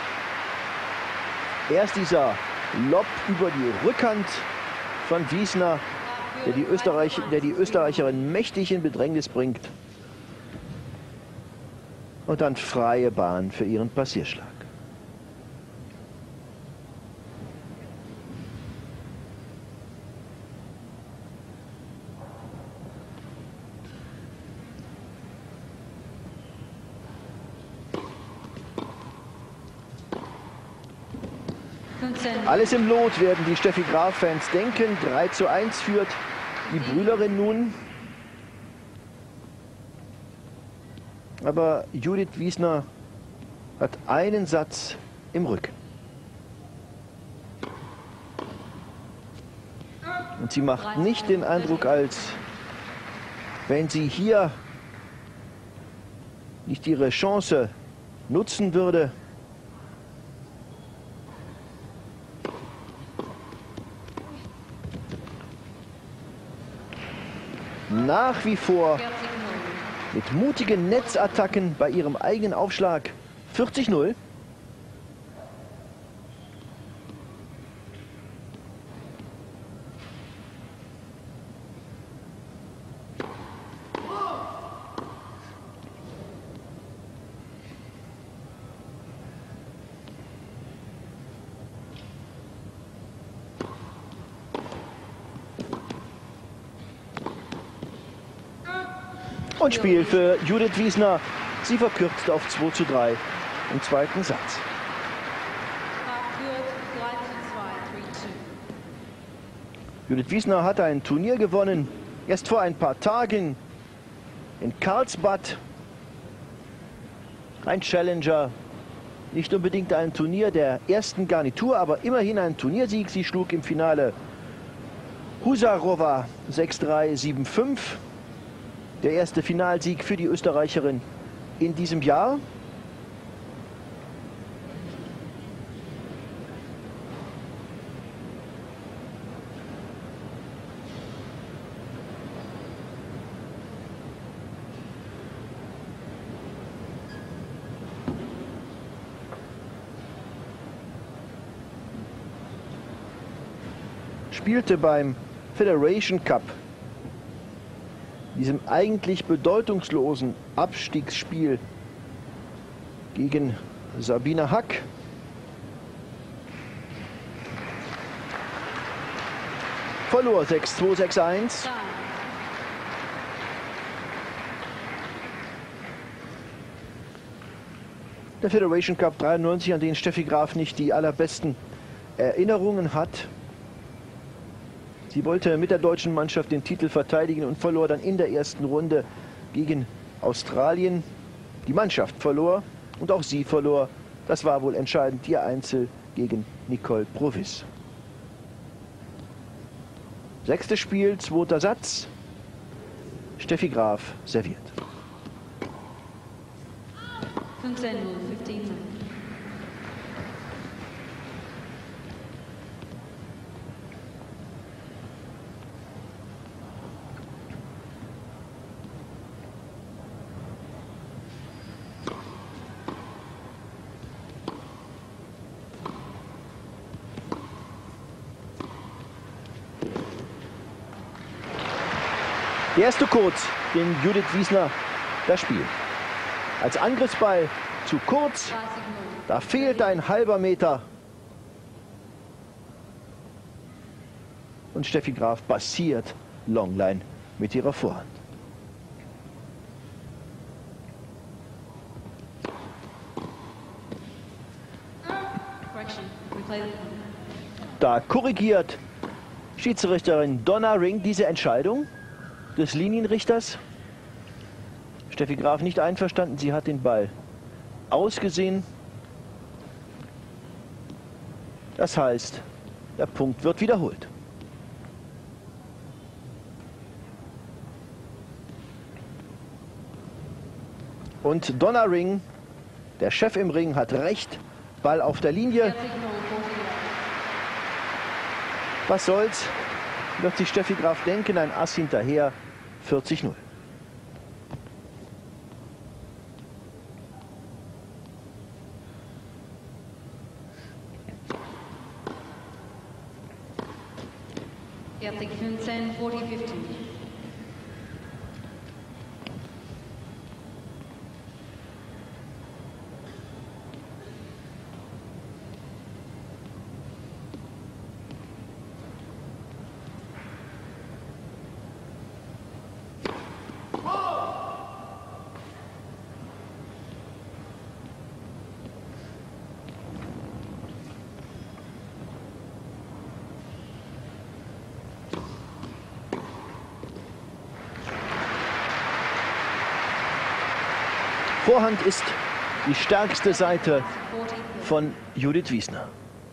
Erst dieser Lob über die Rückhand von Wiesner, der die, Österreich, der die Österreicherin mächtig in Bedrängnis bringt. Und dann freie Bahn für ihren Passierschlag. Alles im Lot, werden die Steffi Graf-Fans denken. drei zu eins führt die Brühlerin nun. Aber Judith Wiesner hat einen Satz im Rücken. Und sie macht nicht den Eindruck, als wenn sie hier nicht ihre Chance nutzen würde. Nach wie vor mit mutigen Netzattacken bei ihrem eigenen Aufschlag. vierzig null. Und Spiel für Judith Wiesner. Sie verkürzt auf zwei zu drei im zweiten Satz. Judith Wiesner hat ein Turnier gewonnen, erst vor ein paar Tagen in Karlsbad. Ein Challenger, nicht unbedingt ein Turnier der ersten Garnitur, aber immerhin ein Turniersieg. Sie schlug im Finale Husarova sechs drei, sieben fünf. Der erste Finalsieg für die Österreicherin in diesem Jahr. Spielte beim Federation Cup, diesem eigentlich bedeutungslosen Abstiegsspiel, gegen Sabine Hack. Verlor sechs zwei, sechs eins. Der Federation Cup dreiundneunzig, an den Steffi Graf nicht die allerbesten Erinnerungen hat. Sie wollte mit der deutschen Mannschaft den Titel verteidigen und verlor dann in der ersten Runde gegen Australien. Die Mannschaft verlor und auch sie verlor. Das war wohl entscheidend, ihr Einzel gegen Nicole Provis. Sechstes Spiel, zweiter Satz. Steffi Graf serviert. fünfzehn null, fünfzehn null. Der erste kurz, den Judith Wiesner das Spiel. Als Angriffsball zu kurz, da fehlt ein halber Meter. Und Steffi Graf passiert Longline mit ihrer Vorhand. Da korrigiert Schiedsrichterin Donna Ring diese Entscheidung des Linienrichters. Steffi Graf nicht einverstanden, sie hat den Ball ausgesehen. Das heißt, der Punkt wird wiederholt. Und Donna Ring, der Chef im Ring, hat recht. Ball auf der Linie. Was soll's? Wird sich Steffi Graf denken, ein Ass hinterher, vierzig null. Fertig fünfzehn, vierzig, fünfzehn. Vorhand ist die stärkste Seite von Judith Wiesner.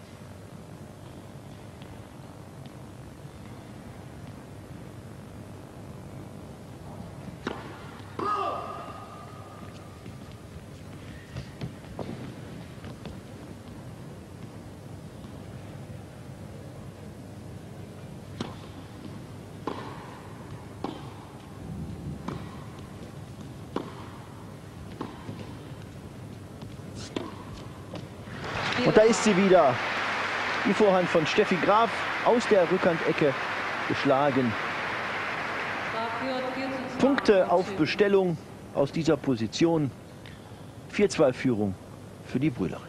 Und da ist sie wieder. Die Vorhand von Steffi Graf aus der Rückhandecke geschlagen. Punkte auf Bestellung aus dieser Position. vier zwei Führung für die Brüderin.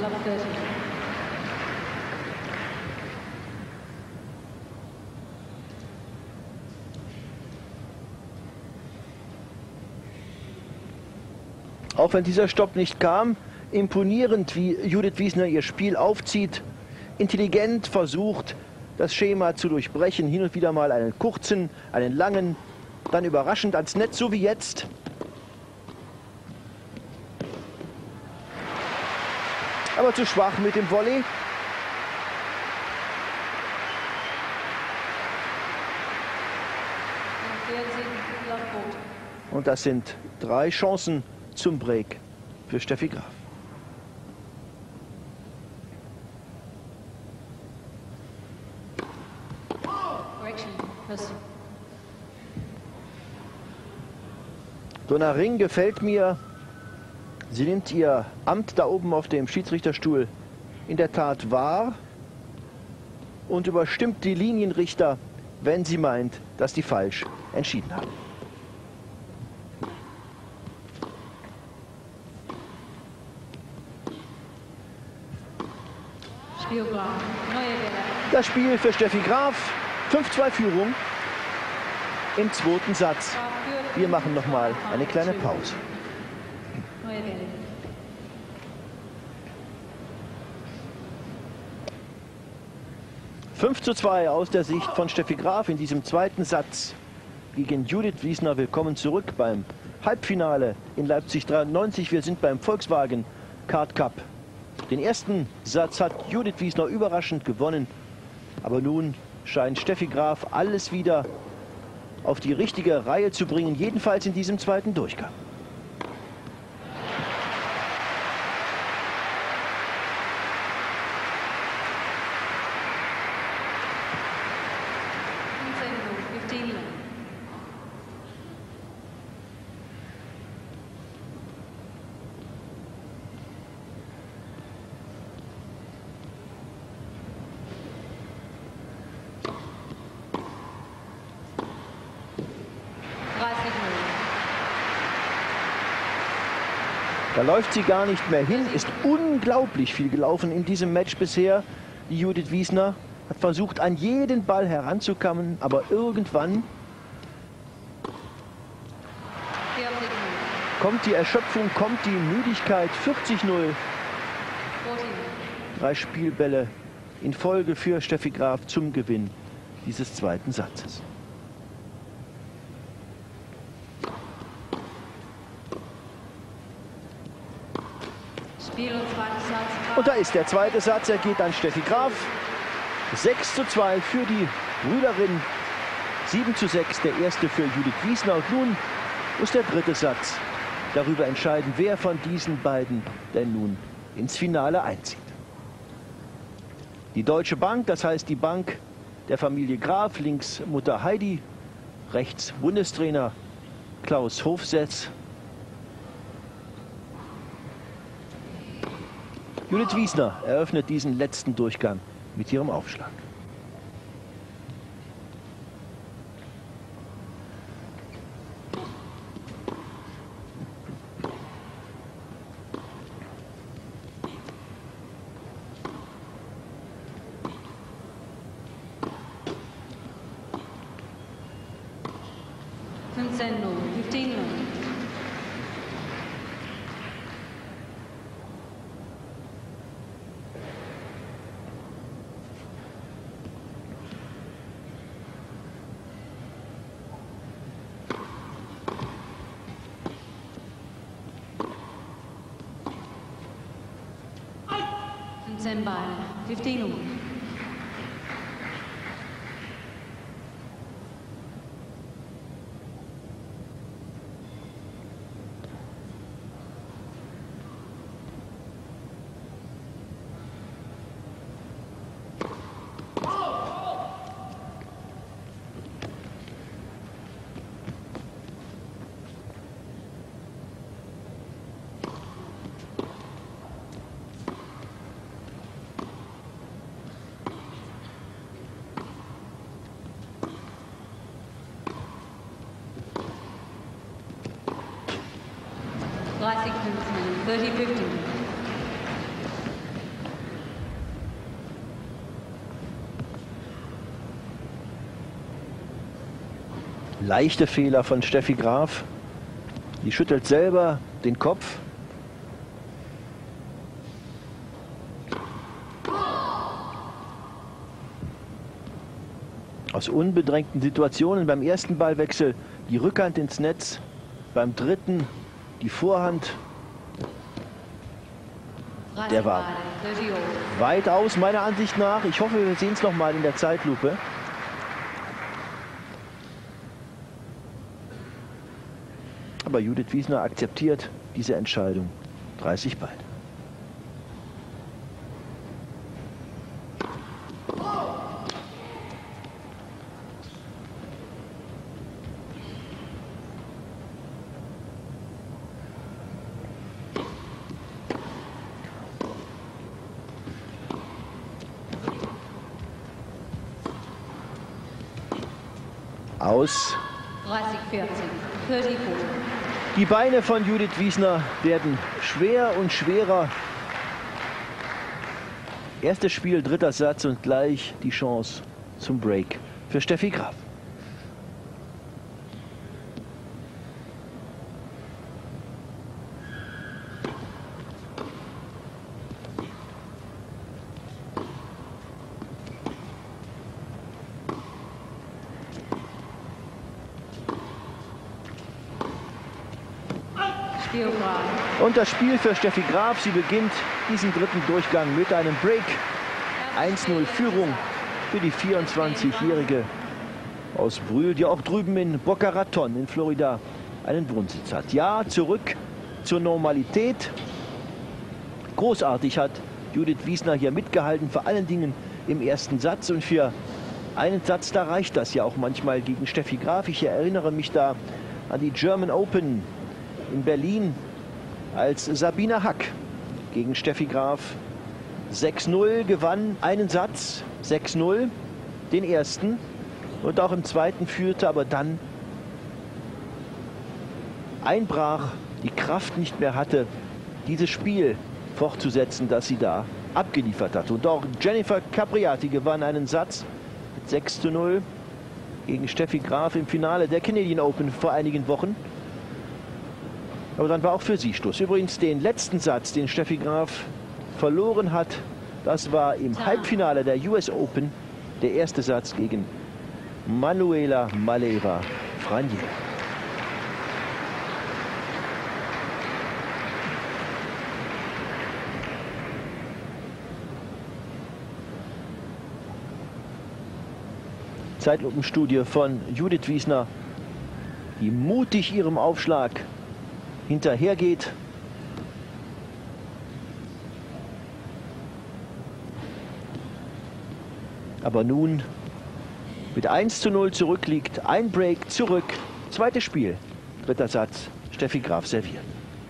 love thirty. Auch wenn dieser Stopp nicht kam, imponierend, wie Judith Wiesner ihr Spiel aufzieht, intelligent versucht, das Schema zu durchbrechen, hin und wieder mal einen kurzen, einen langen, dann überraschend ans Netz, so wie jetzt. Aber zu schwach mit dem Volley. Und das sind drei Chancen zum Break für Steffi Graf. Donna Ring gefällt mir. Sie nimmt ihr Amt da oben auf dem Schiedsrichterstuhl in der Tat wahr und überstimmt die Linienrichter, wenn sie meint, dass die falsch entschieden haben. Das Spiel für Steffi Graf. fünf zwei Führung im zweiten Satz. Wir machen noch mal eine kleine Pause. fünf zu zwei aus der Sicht von Steffi Graf in diesem zweiten Satz gegen Judith Wiesner. Willkommen zurück beim Halbfinale in Leipzig dreiundneunzig. Wir sind beim Volkswagen Kart Cup. Den ersten Satz hat Judith Wiesner überraschend gewonnen. Aber nun scheint Steffi Graf alles wieder auf die richtige Reihe zu bringen, jedenfalls in diesem zweiten Durchgang. Da läuft sie gar nicht mehr hin. Ist unglaublich viel gelaufen in diesem Match bisher. Die Judith Wiesner hat versucht, an jeden Ball heranzukommen, aber irgendwann kommt die Erschöpfung, kommt die Müdigkeit. vierzig null. Drei Spielbälle in Folge für Steffi Graf zum Gewinn dieses zweiten Satzes. Und da ist der zweite Satz, er geht an Steffi Graf. sechs zu zwei für die Brüderin, sieben zu sechs der erste für Judith Wiesner. Und nun muss der dritte Satz darüber entscheiden, wer von diesen beiden denn nun ins Finale einzieht. Die Deutsche Bank, das heißt die Bank der Familie Graf, links Mutter Heidi, rechts Bundestrainer Klaus Hofsetz. Judith Wiesner eröffnet diesen letzten Durchgang mit ihrem Aufschlag. fünfzehn null, fünfzehn null. fünfzehn Ball, fünfzehn null. dreißig fünfzehn, dreißig fünfzehn. Leichte Fehler von Steffi Graf. Die schüttelt selber den Kopf. Aus unbedrängten Situationen beim ersten Ballwechsel die Rückhand ins Netz, beim dritten die Vorhand. Der war weit aus, meiner Ansicht nach. Ich hoffe, wir sehen es noch mal in der Zeitlupe. Aber Judith Wiesner akzeptiert diese Entscheidung. dreißig Ball. Aus. dreißig vierzehn. vierzig. Die Beine von Judith Wiesner werden schwer und schwerer. Erstes Spiel, dritter Satz und gleich die Chance zum Break für Steffi Graf. Und das Spiel für Steffi Graf. Sie beginnt diesen dritten Durchgang mit einem Break. eins null Führung für die vierundzwanzigjährige aus Brühl, die auch drüben in Boca Raton in Florida einen Wohnsitz hat. Ja, zurück zur Normalität. Großartig hat Judith Wiesner hier mitgehalten, vor allen Dingen im ersten Satz. Und für einen Satz, da reicht das ja auch manchmal gegen Steffi Graf. Ich erinnere mich da an die German Open in Berlin, als Sabine Hack gegen Steffi Graf sechs null gewann, einen Satz, sechs null, den ersten, und auch im zweiten führte, aber dann einbrach, die Kraft nicht mehr hatte, dieses Spiel fortzusetzen, das sie da abgeliefert hat. Und auch Jennifer Capriati gewann einen Satz mit sechs zu null gegen Steffi Graf im Finale der Canadian Open vor einigen Wochen. Aber dann war auch für sie Schluss. Übrigens den letzten Satz, den Steffi Graf verloren hat, das war im Halbfinale der U S Open der erste Satz gegen Manuela Maleva Franier. Zeitlupenstudie von Judith Wiesner, die mutig ihrem Aufschlag hinterhergeht. Aber nun mit eins zu null zurückliegt, ein Break zurück, zweites Spiel, dritter Satz, Steffi Graf serviert.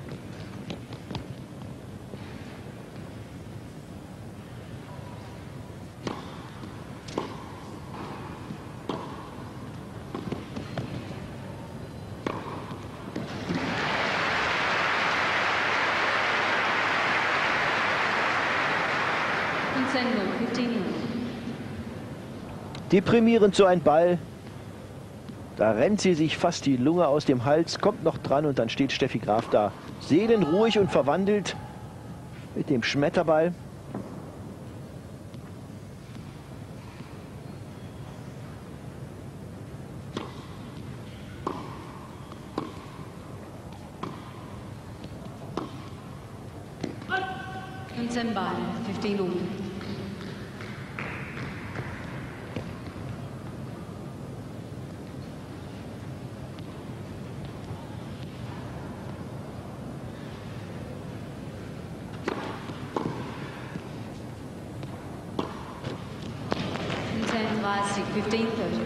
Deprimierend so ein Ball. Da rennt sie sich fast die Lunge aus dem Hals, kommt noch dran und dann steht Steffi Graf da seelenruhig und verwandelt mit dem Schmetterball. fünfzehn Ball, fünfzehn Uhr. dreißig, fünfzehn, dreißig.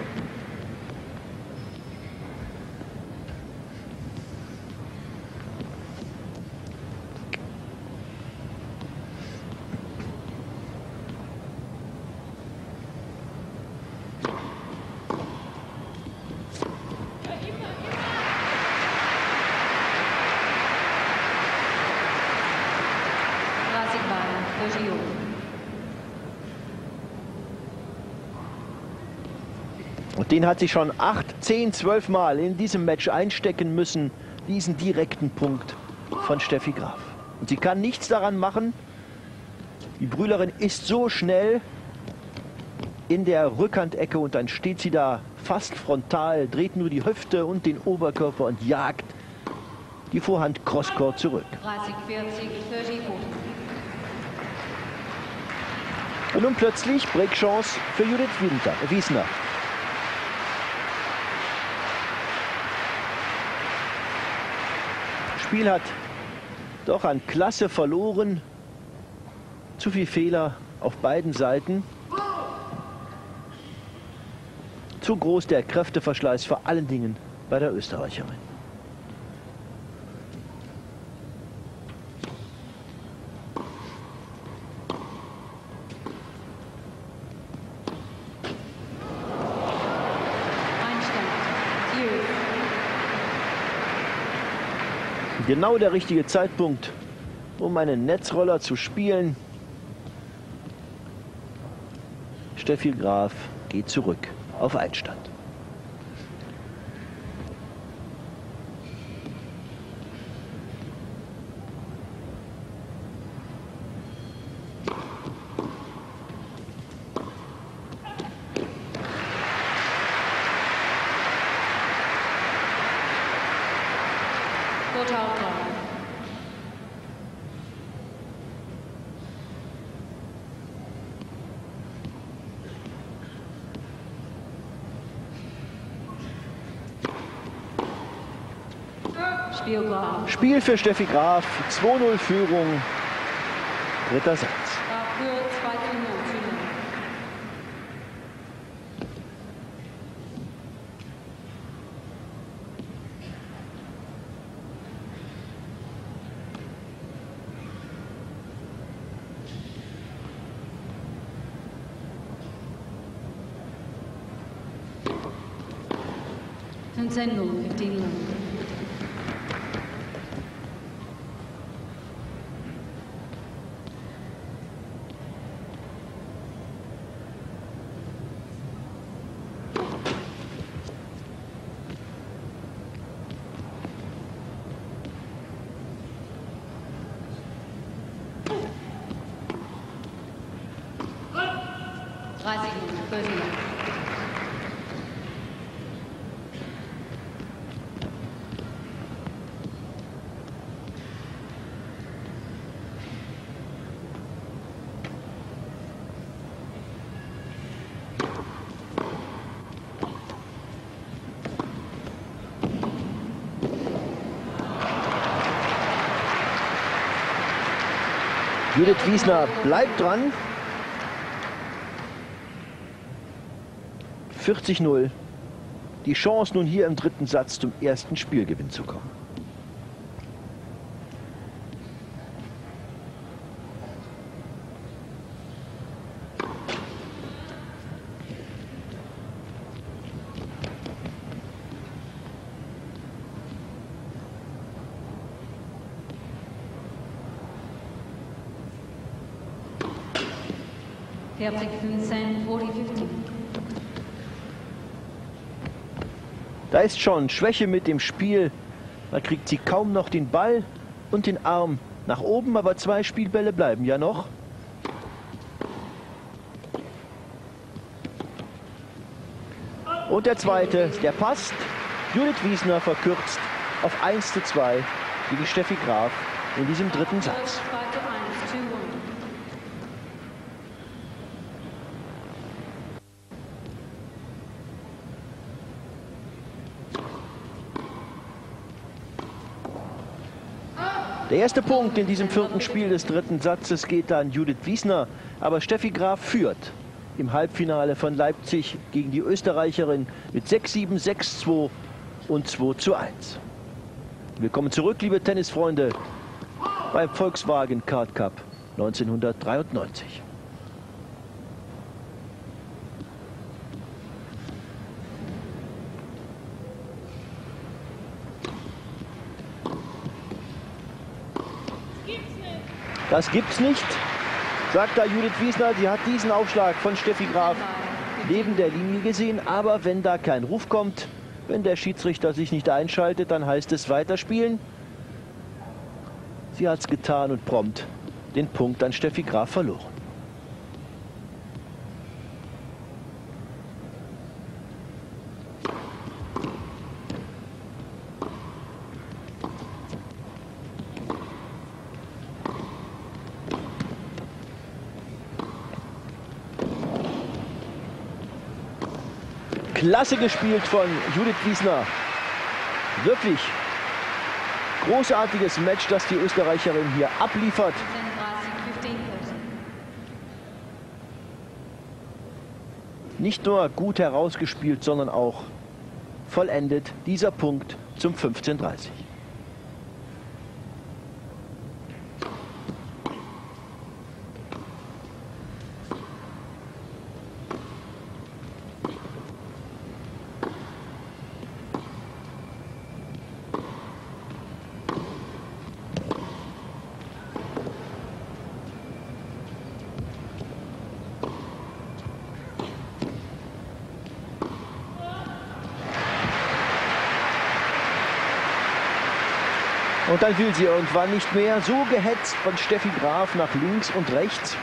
dreißig Ball, dreißig Uhr. Und den hat sie schon acht, zehn, zwölf Mal in diesem Match einstecken müssen, diesen direkten Punkt von Steffi Graf. Und sie kann nichts daran machen. Die Brühlerin ist so schnell in der Rückhandecke und dann steht sie da fast frontal, dreht nur die Hüfte und den Oberkörper und jagt die Vorhand Crosscourt zurück. dreißig vierzig, dreißig vierzig. Und nun plötzlich Breakchance für Judith Wiesner. Das Spiel hat doch an Klasse verloren. Zu viel Fehler auf beiden Seiten. Zu groß der Kräfteverschleiß, vor allen Dingen bei der Österreicherin. Genau der richtige Zeitpunkt, um einen Netzroller zu spielen. Steffi Graf geht zurück auf Einstand. Spiel für Steffi Graf, zwei null Führung, dritter Satz. Dafür zweite Minute. fünfzehn null, fünfzehn null. dreißig Minuten, zwölf Minuten. Judith Wiesner bleibt dran. vierzig null. Die Chance nun hier im dritten Satz zum ersten Spielgewinn zu kommen. vierzig fünfzehn, vierzig fünfzig. Da ist schon Schwäche mit dem Spiel. Da kriegt sie kaum noch den Ball und den Arm nach oben, aber zwei Spielbälle bleiben ja noch. Und der zweite, der passt. Judith Wiesner verkürzt auf eins zu zwei gegen Steffi Graf in diesem dritten Satz. Der erste Punkt in diesem vierten Spiel des dritten Satzes geht an Judith Wiesner, aber Steffi Graf führt im Halbfinale von Leipzig gegen die Österreicherin mit sechs sieben, sechs zwei und zwei zu eins. Willkommen zurück, liebe Tennisfreunde, beim Volkswagen Card Cup neunzehnhundertdreiundneunzig. Das gibt's nicht, sagt da Judith Wiesner. Sie hat diesen Aufschlag von Steffi Graf neben der Linie gesehen. Aber wenn da kein Ruf kommt, wenn der Schiedsrichter sich nicht einschaltet, dann heißt es weiterspielen. Sie hat es getan und prompt den Punkt an Steffi Graf verloren. Klasse gespielt von Judith Wiesner. Wirklich großartiges Match, das die Österreicherin hier abliefert. Nicht nur gut herausgespielt, sondern auch vollendet dieser Punkt zum fünfzehn dreißig. Und dann will sie irgendwann nicht mehr. So gehetzt von Steffi Graf nach links und rechts.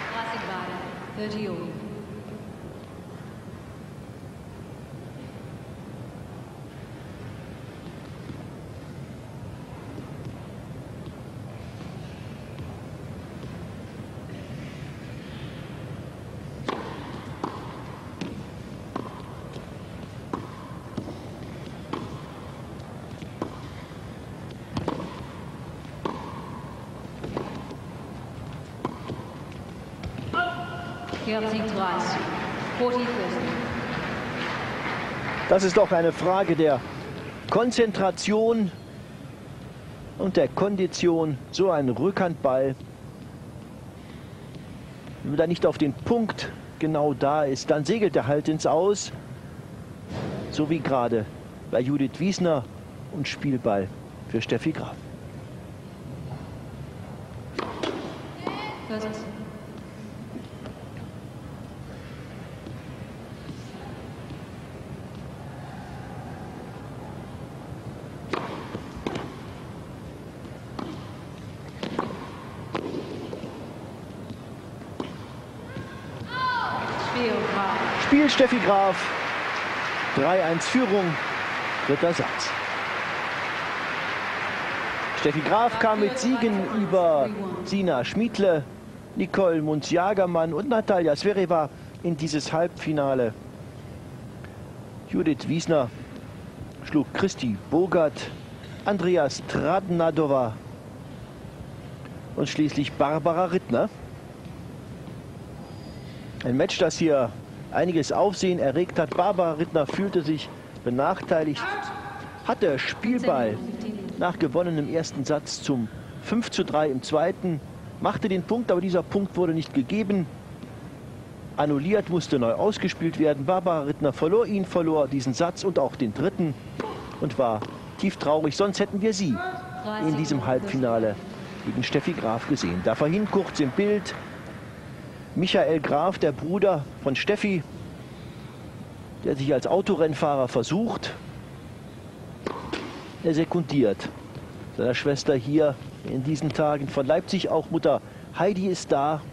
Das ist doch eine Frage der Konzentration und der Kondition. So ein Rückhandball, wenn man da nicht auf den Punkt genau da ist, dann segelt er halt ins Aus. So wie gerade bei Judith Wiesner und Spielball für Steffi Graf. Spiel Steffi Graf, drei eins Führung, dritter Satz. Steffi Graf kam mit Siegen über Sina Schmiedle, Nicole Munz-Jagermann und Natalia Zvereva in dieses Halbfinale. Judith Wiesner schlug Christi Bogert, Andrea Stradnadova und schließlich Barbara Rittner. Ein Match, das hier einiges Aufsehen erregt hat. Barbara Rittner fühlte sich benachteiligt, hatte Spielball nach gewonnenem ersten Satz zum fünf zu drei im zweiten, machte den Punkt, aber dieser Punkt wurde nicht gegeben. Annulliert, musste neu ausgespielt werden. Barbara Rittner verlor ihn, verlor diesen Satz und auch den dritten und war tief traurig. Sonst hätten wir sie in diesem Halbfinale gegen Steffi Graf gesehen. Da vorhin kurz im Bild Michael Graf, der Bruder von Steffi, der sich als Autorennfahrer versucht. Er sekundiert seiner Schwester hier in diesen Tagen von Leipzig. Auch Mutter Heidi ist da.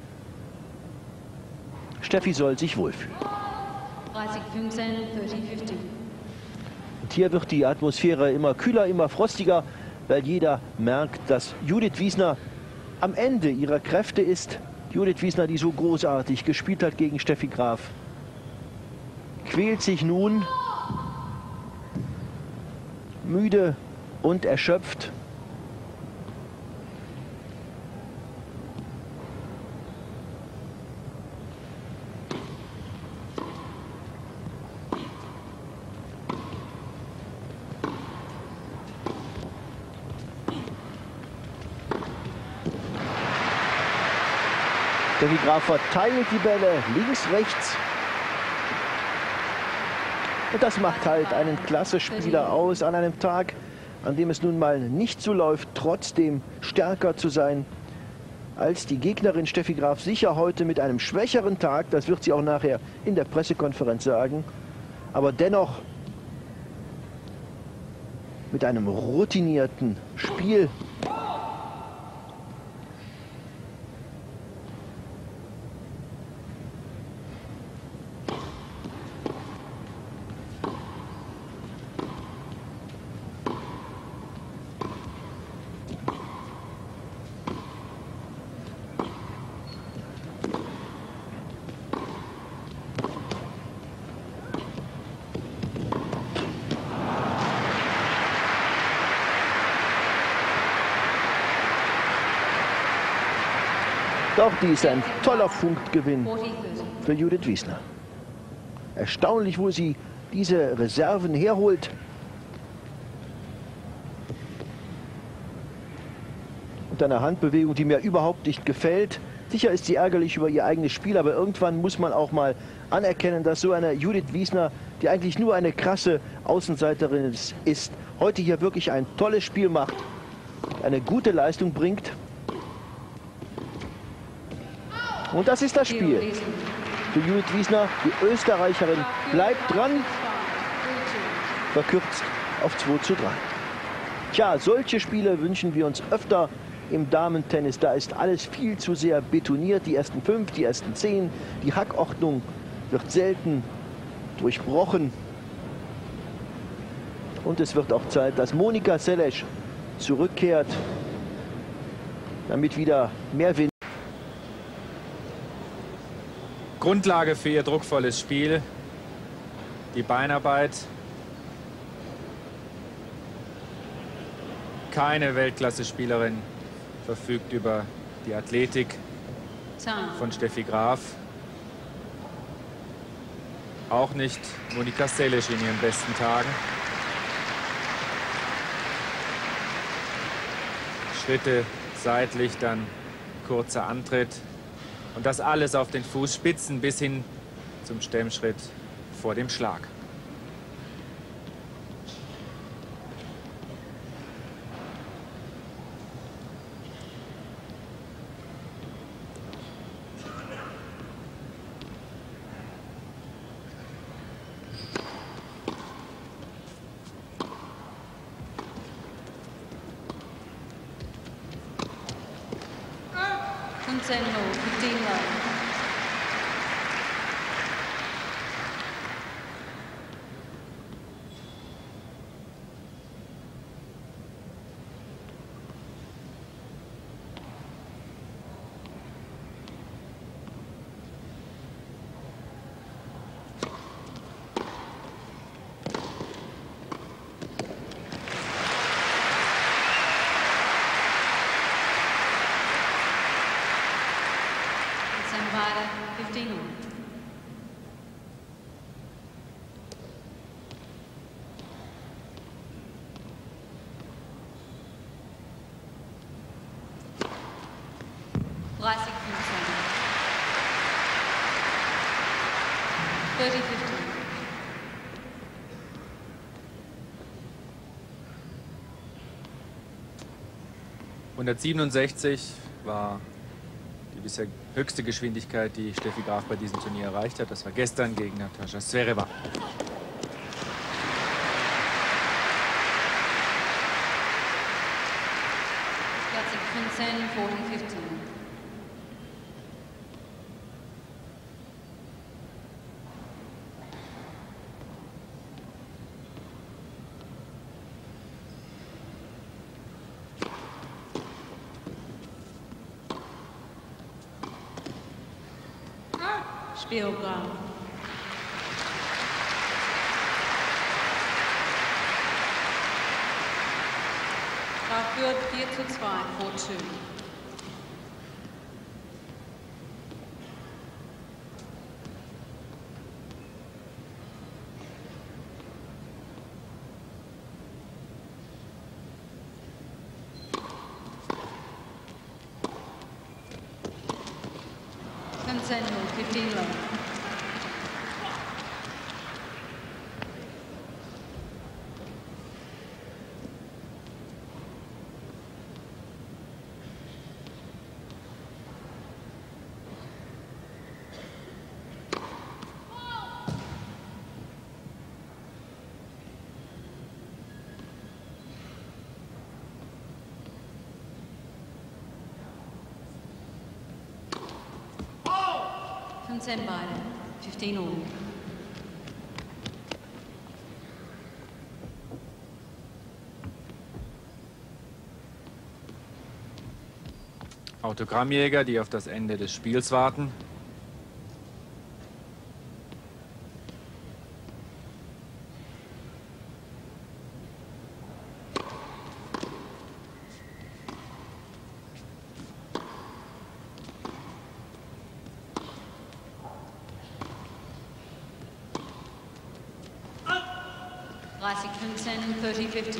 Steffi soll sich wohlfühlen. dreißig fünfzehn, dreißig fünfzehn. Und hier wird die Atmosphäre immer kühler, immer frostiger, weil jeder merkt, dass Judith Wiesner am Ende ihrer Kräfte ist. Judith Wiesner, die so großartig gespielt hat gegen Steffi Graf, quält sich nun, müde und erschöpft. Steffi Graf verteilt die Bälle links, rechts. Und das macht halt einen klasse Spieler aus, an einem Tag, an dem es nun mal nicht so läuft, trotzdem stärker zu sein, als die Gegnerin Steffi Graf, sicher heute mit einem schwächeren Tag. Das wird sie auch nachher in der Pressekonferenz sagen. Aber dennoch mit einem routinierten Spiel. Doch dies ein toller Punktgewinn für Judith Wiesner. Erstaunlich, wo sie diese Reserven herholt. Und eine Handbewegung, die mir überhaupt nicht gefällt. Sicher ist sie ärgerlich über ihr eigenes Spiel, aber irgendwann muss man auch mal anerkennen, dass so eine Judith Wiesner, die eigentlich nur eine krasse Außenseiterin ist, heute hier wirklich ein tolles Spiel macht, eine gute Leistung bringt. Und das ist das Spiel. Für Judith Wiesner, die Österreicherin, bleibt dran. Verkürzt auf zwei zu drei. Tja, solche Spiele wünschen wir uns öfter im Damentennis. Da ist alles viel zu sehr betoniert. Die ersten fünf, die ersten zehn. Die Hackordnung wird selten durchbrochen. Und es wird auch Zeit, dass Monika Seles zurückkehrt, damit wieder mehr Wind. Grundlage für ihr druckvolles Spiel, die Beinarbeit. Keine Weltklasse-Spielerin verfügt über die Athletik von Steffi Graf. Auch nicht Monika Seles in ihren besten Tagen. Schritte seitlich, dann kurzer Antritt. Und das alles auf den Fußspitzen bis hin zum Stemmschritt vor dem Schlag. fifteen on. dreißig fünfzehn. thirty fifteen. hundertsiebenundsechzig war die bisher höchste Geschwindigkeit, die Steffi Graf bei diesem Turnier erreicht hat. Das war gestern gegen Natascha Zverev. forty fifteen. Spielgraf. Graf führt vier zu zwei vor two. fifteen low. Consent by fifteen all. Autogrammjäger, die auf das Ende des Spiels warten. dreißig fünfzehn, thirty fifteen.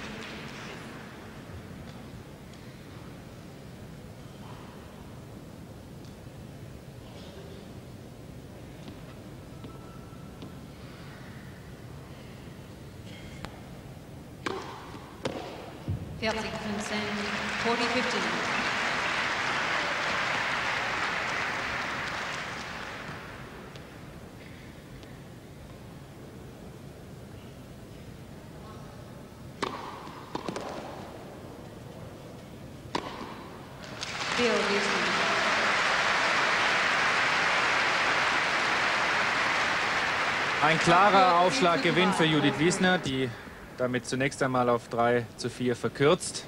vierzig fünfzehn, forty fifteen. Bill Houston. Ein klarer Aufschlaggewinn für Judith Wiesner, die damit zunächst einmal auf drei zu vier verkürzt.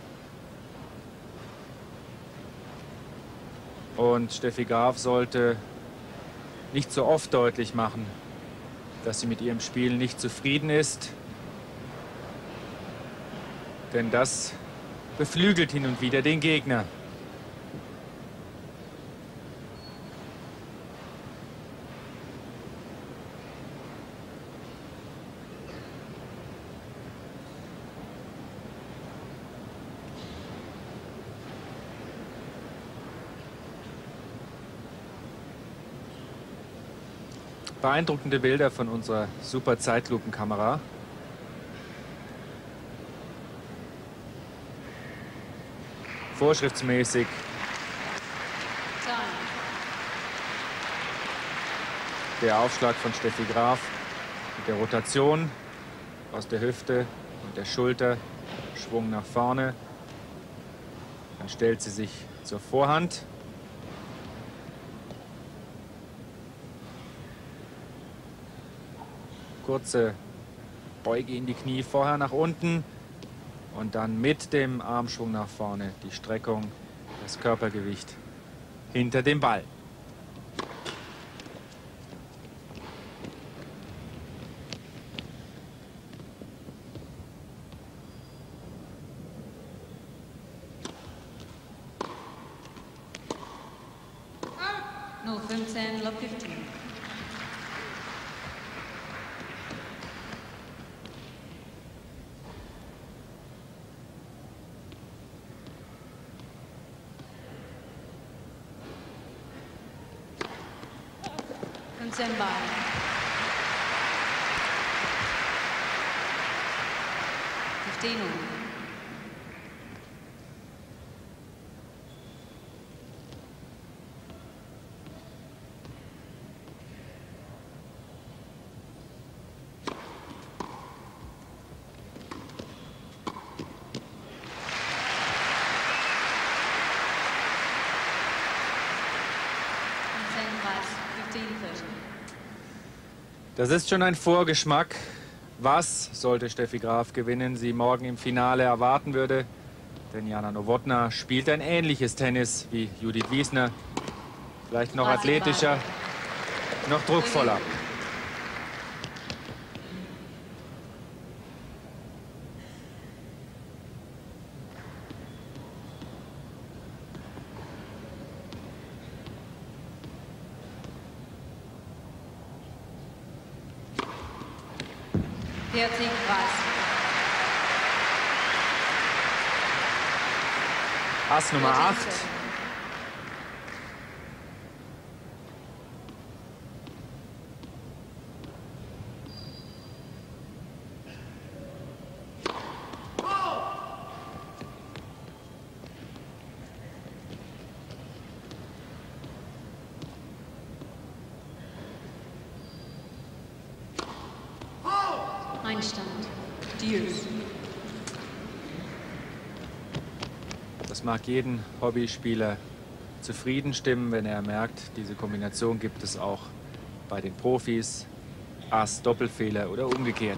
Und Steffi Graf sollte nicht so oft deutlich machen, dass sie mit ihrem Spiel nicht zufrieden ist. Denn das beflügelt hin und wieder den Gegner. Beeindruckende Bilder von unserer super Zeitlupenkamera. Vorschriftsmäßig der Aufschlag von Steffi Graf mit der Rotation aus der Hüfte und der Schulter, Schwung nach vorne. Dann stellt sie sich zur Vorhand. Kurze Beuge in die Knie, vorher nach unten und dann mit dem Armschwung nach vorne die Streckung, das Körpergewicht hinter dem Ball. null fünfzehn, love fifteen. Consent by. fifteen all. Das ist schon ein Vorgeschmack. Was sollte Steffi Graf gewinnen, sie morgen im Finale erwarten würde? Denn Jana Nowotna spielt ein ähnliches Tennis wie Judith Wiesner. Vielleicht noch athletischer, noch druckvoller. vierzig dreißig. Ass Nummer acht. Einstand. Deuce. Das mag jeden Hobbyspieler zufrieden stimmen, wenn er merkt, diese Kombination gibt es auch bei den Profis. Ass, Doppelfehler oder umgekehrt.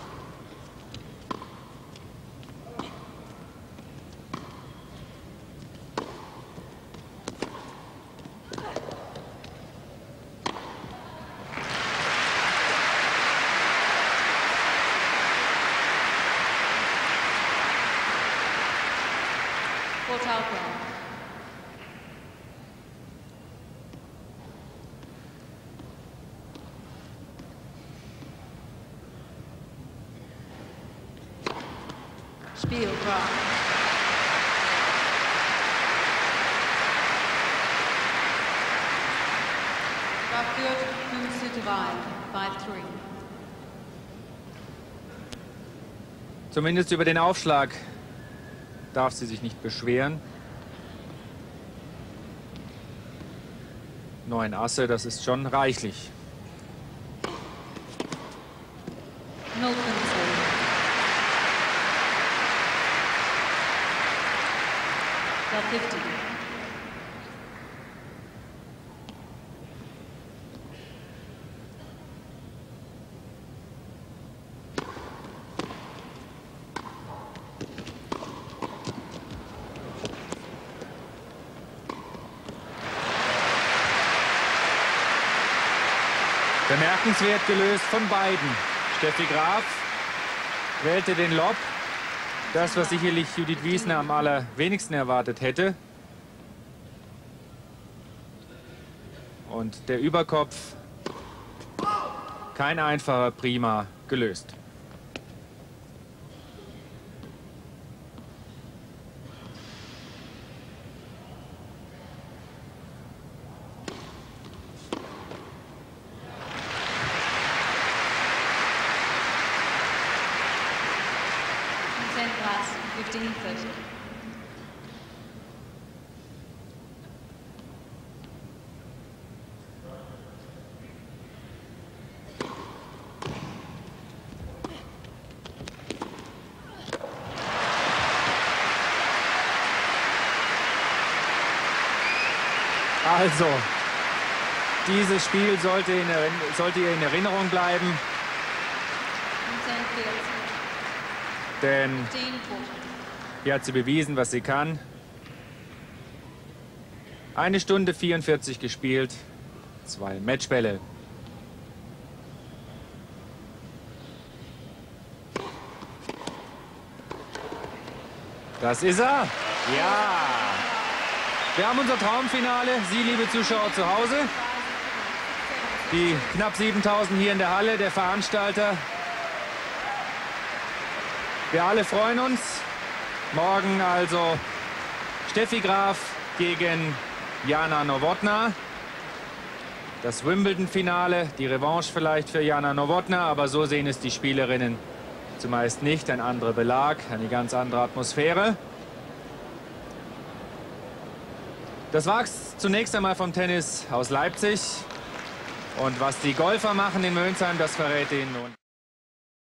Spielgraf. Da führt fünf zu drei, five three. Zumindest über den Aufschlag darf sie sich nicht beschweren. Neun Asse, das ist schon reichlich. null fünf. fifty. Bemerkenswert gelöst von beiden. Steffi Graf wählte den Lob. Das, was sicherlich Judith Wiesner am allerwenigsten erwartet hätte. Und der Überkopf, kein einfacher, prima gelöst. fifteen thirty. Also, dieses Spiel sollte, in, sollte ihr in Erinnerung bleiben. Denn hier hat sie bewiesen, was sie kann. Eine Stunde vierundvierzig gespielt, zwei Matchbälle. Das ist er. Ja. Wir haben unser Traumfinale. Sie, liebe Zuschauer zu Hause. Die knapp siebentausend hier in der Halle, der Veranstalter. Wir alle freuen uns. Morgen also Steffi Graf gegen Jana Nowotná. Das Wimbledon-Finale, die Revanche vielleicht für Jana Nowotná, aber so sehen es die Spielerinnen zumeist nicht. Ein anderer Belag, eine ganz andere Atmosphäre. Das war es zunächst einmal vom Tennis aus Leipzig. Und was die Golfer machen in Mönsheim, das verrät Ihnen nun.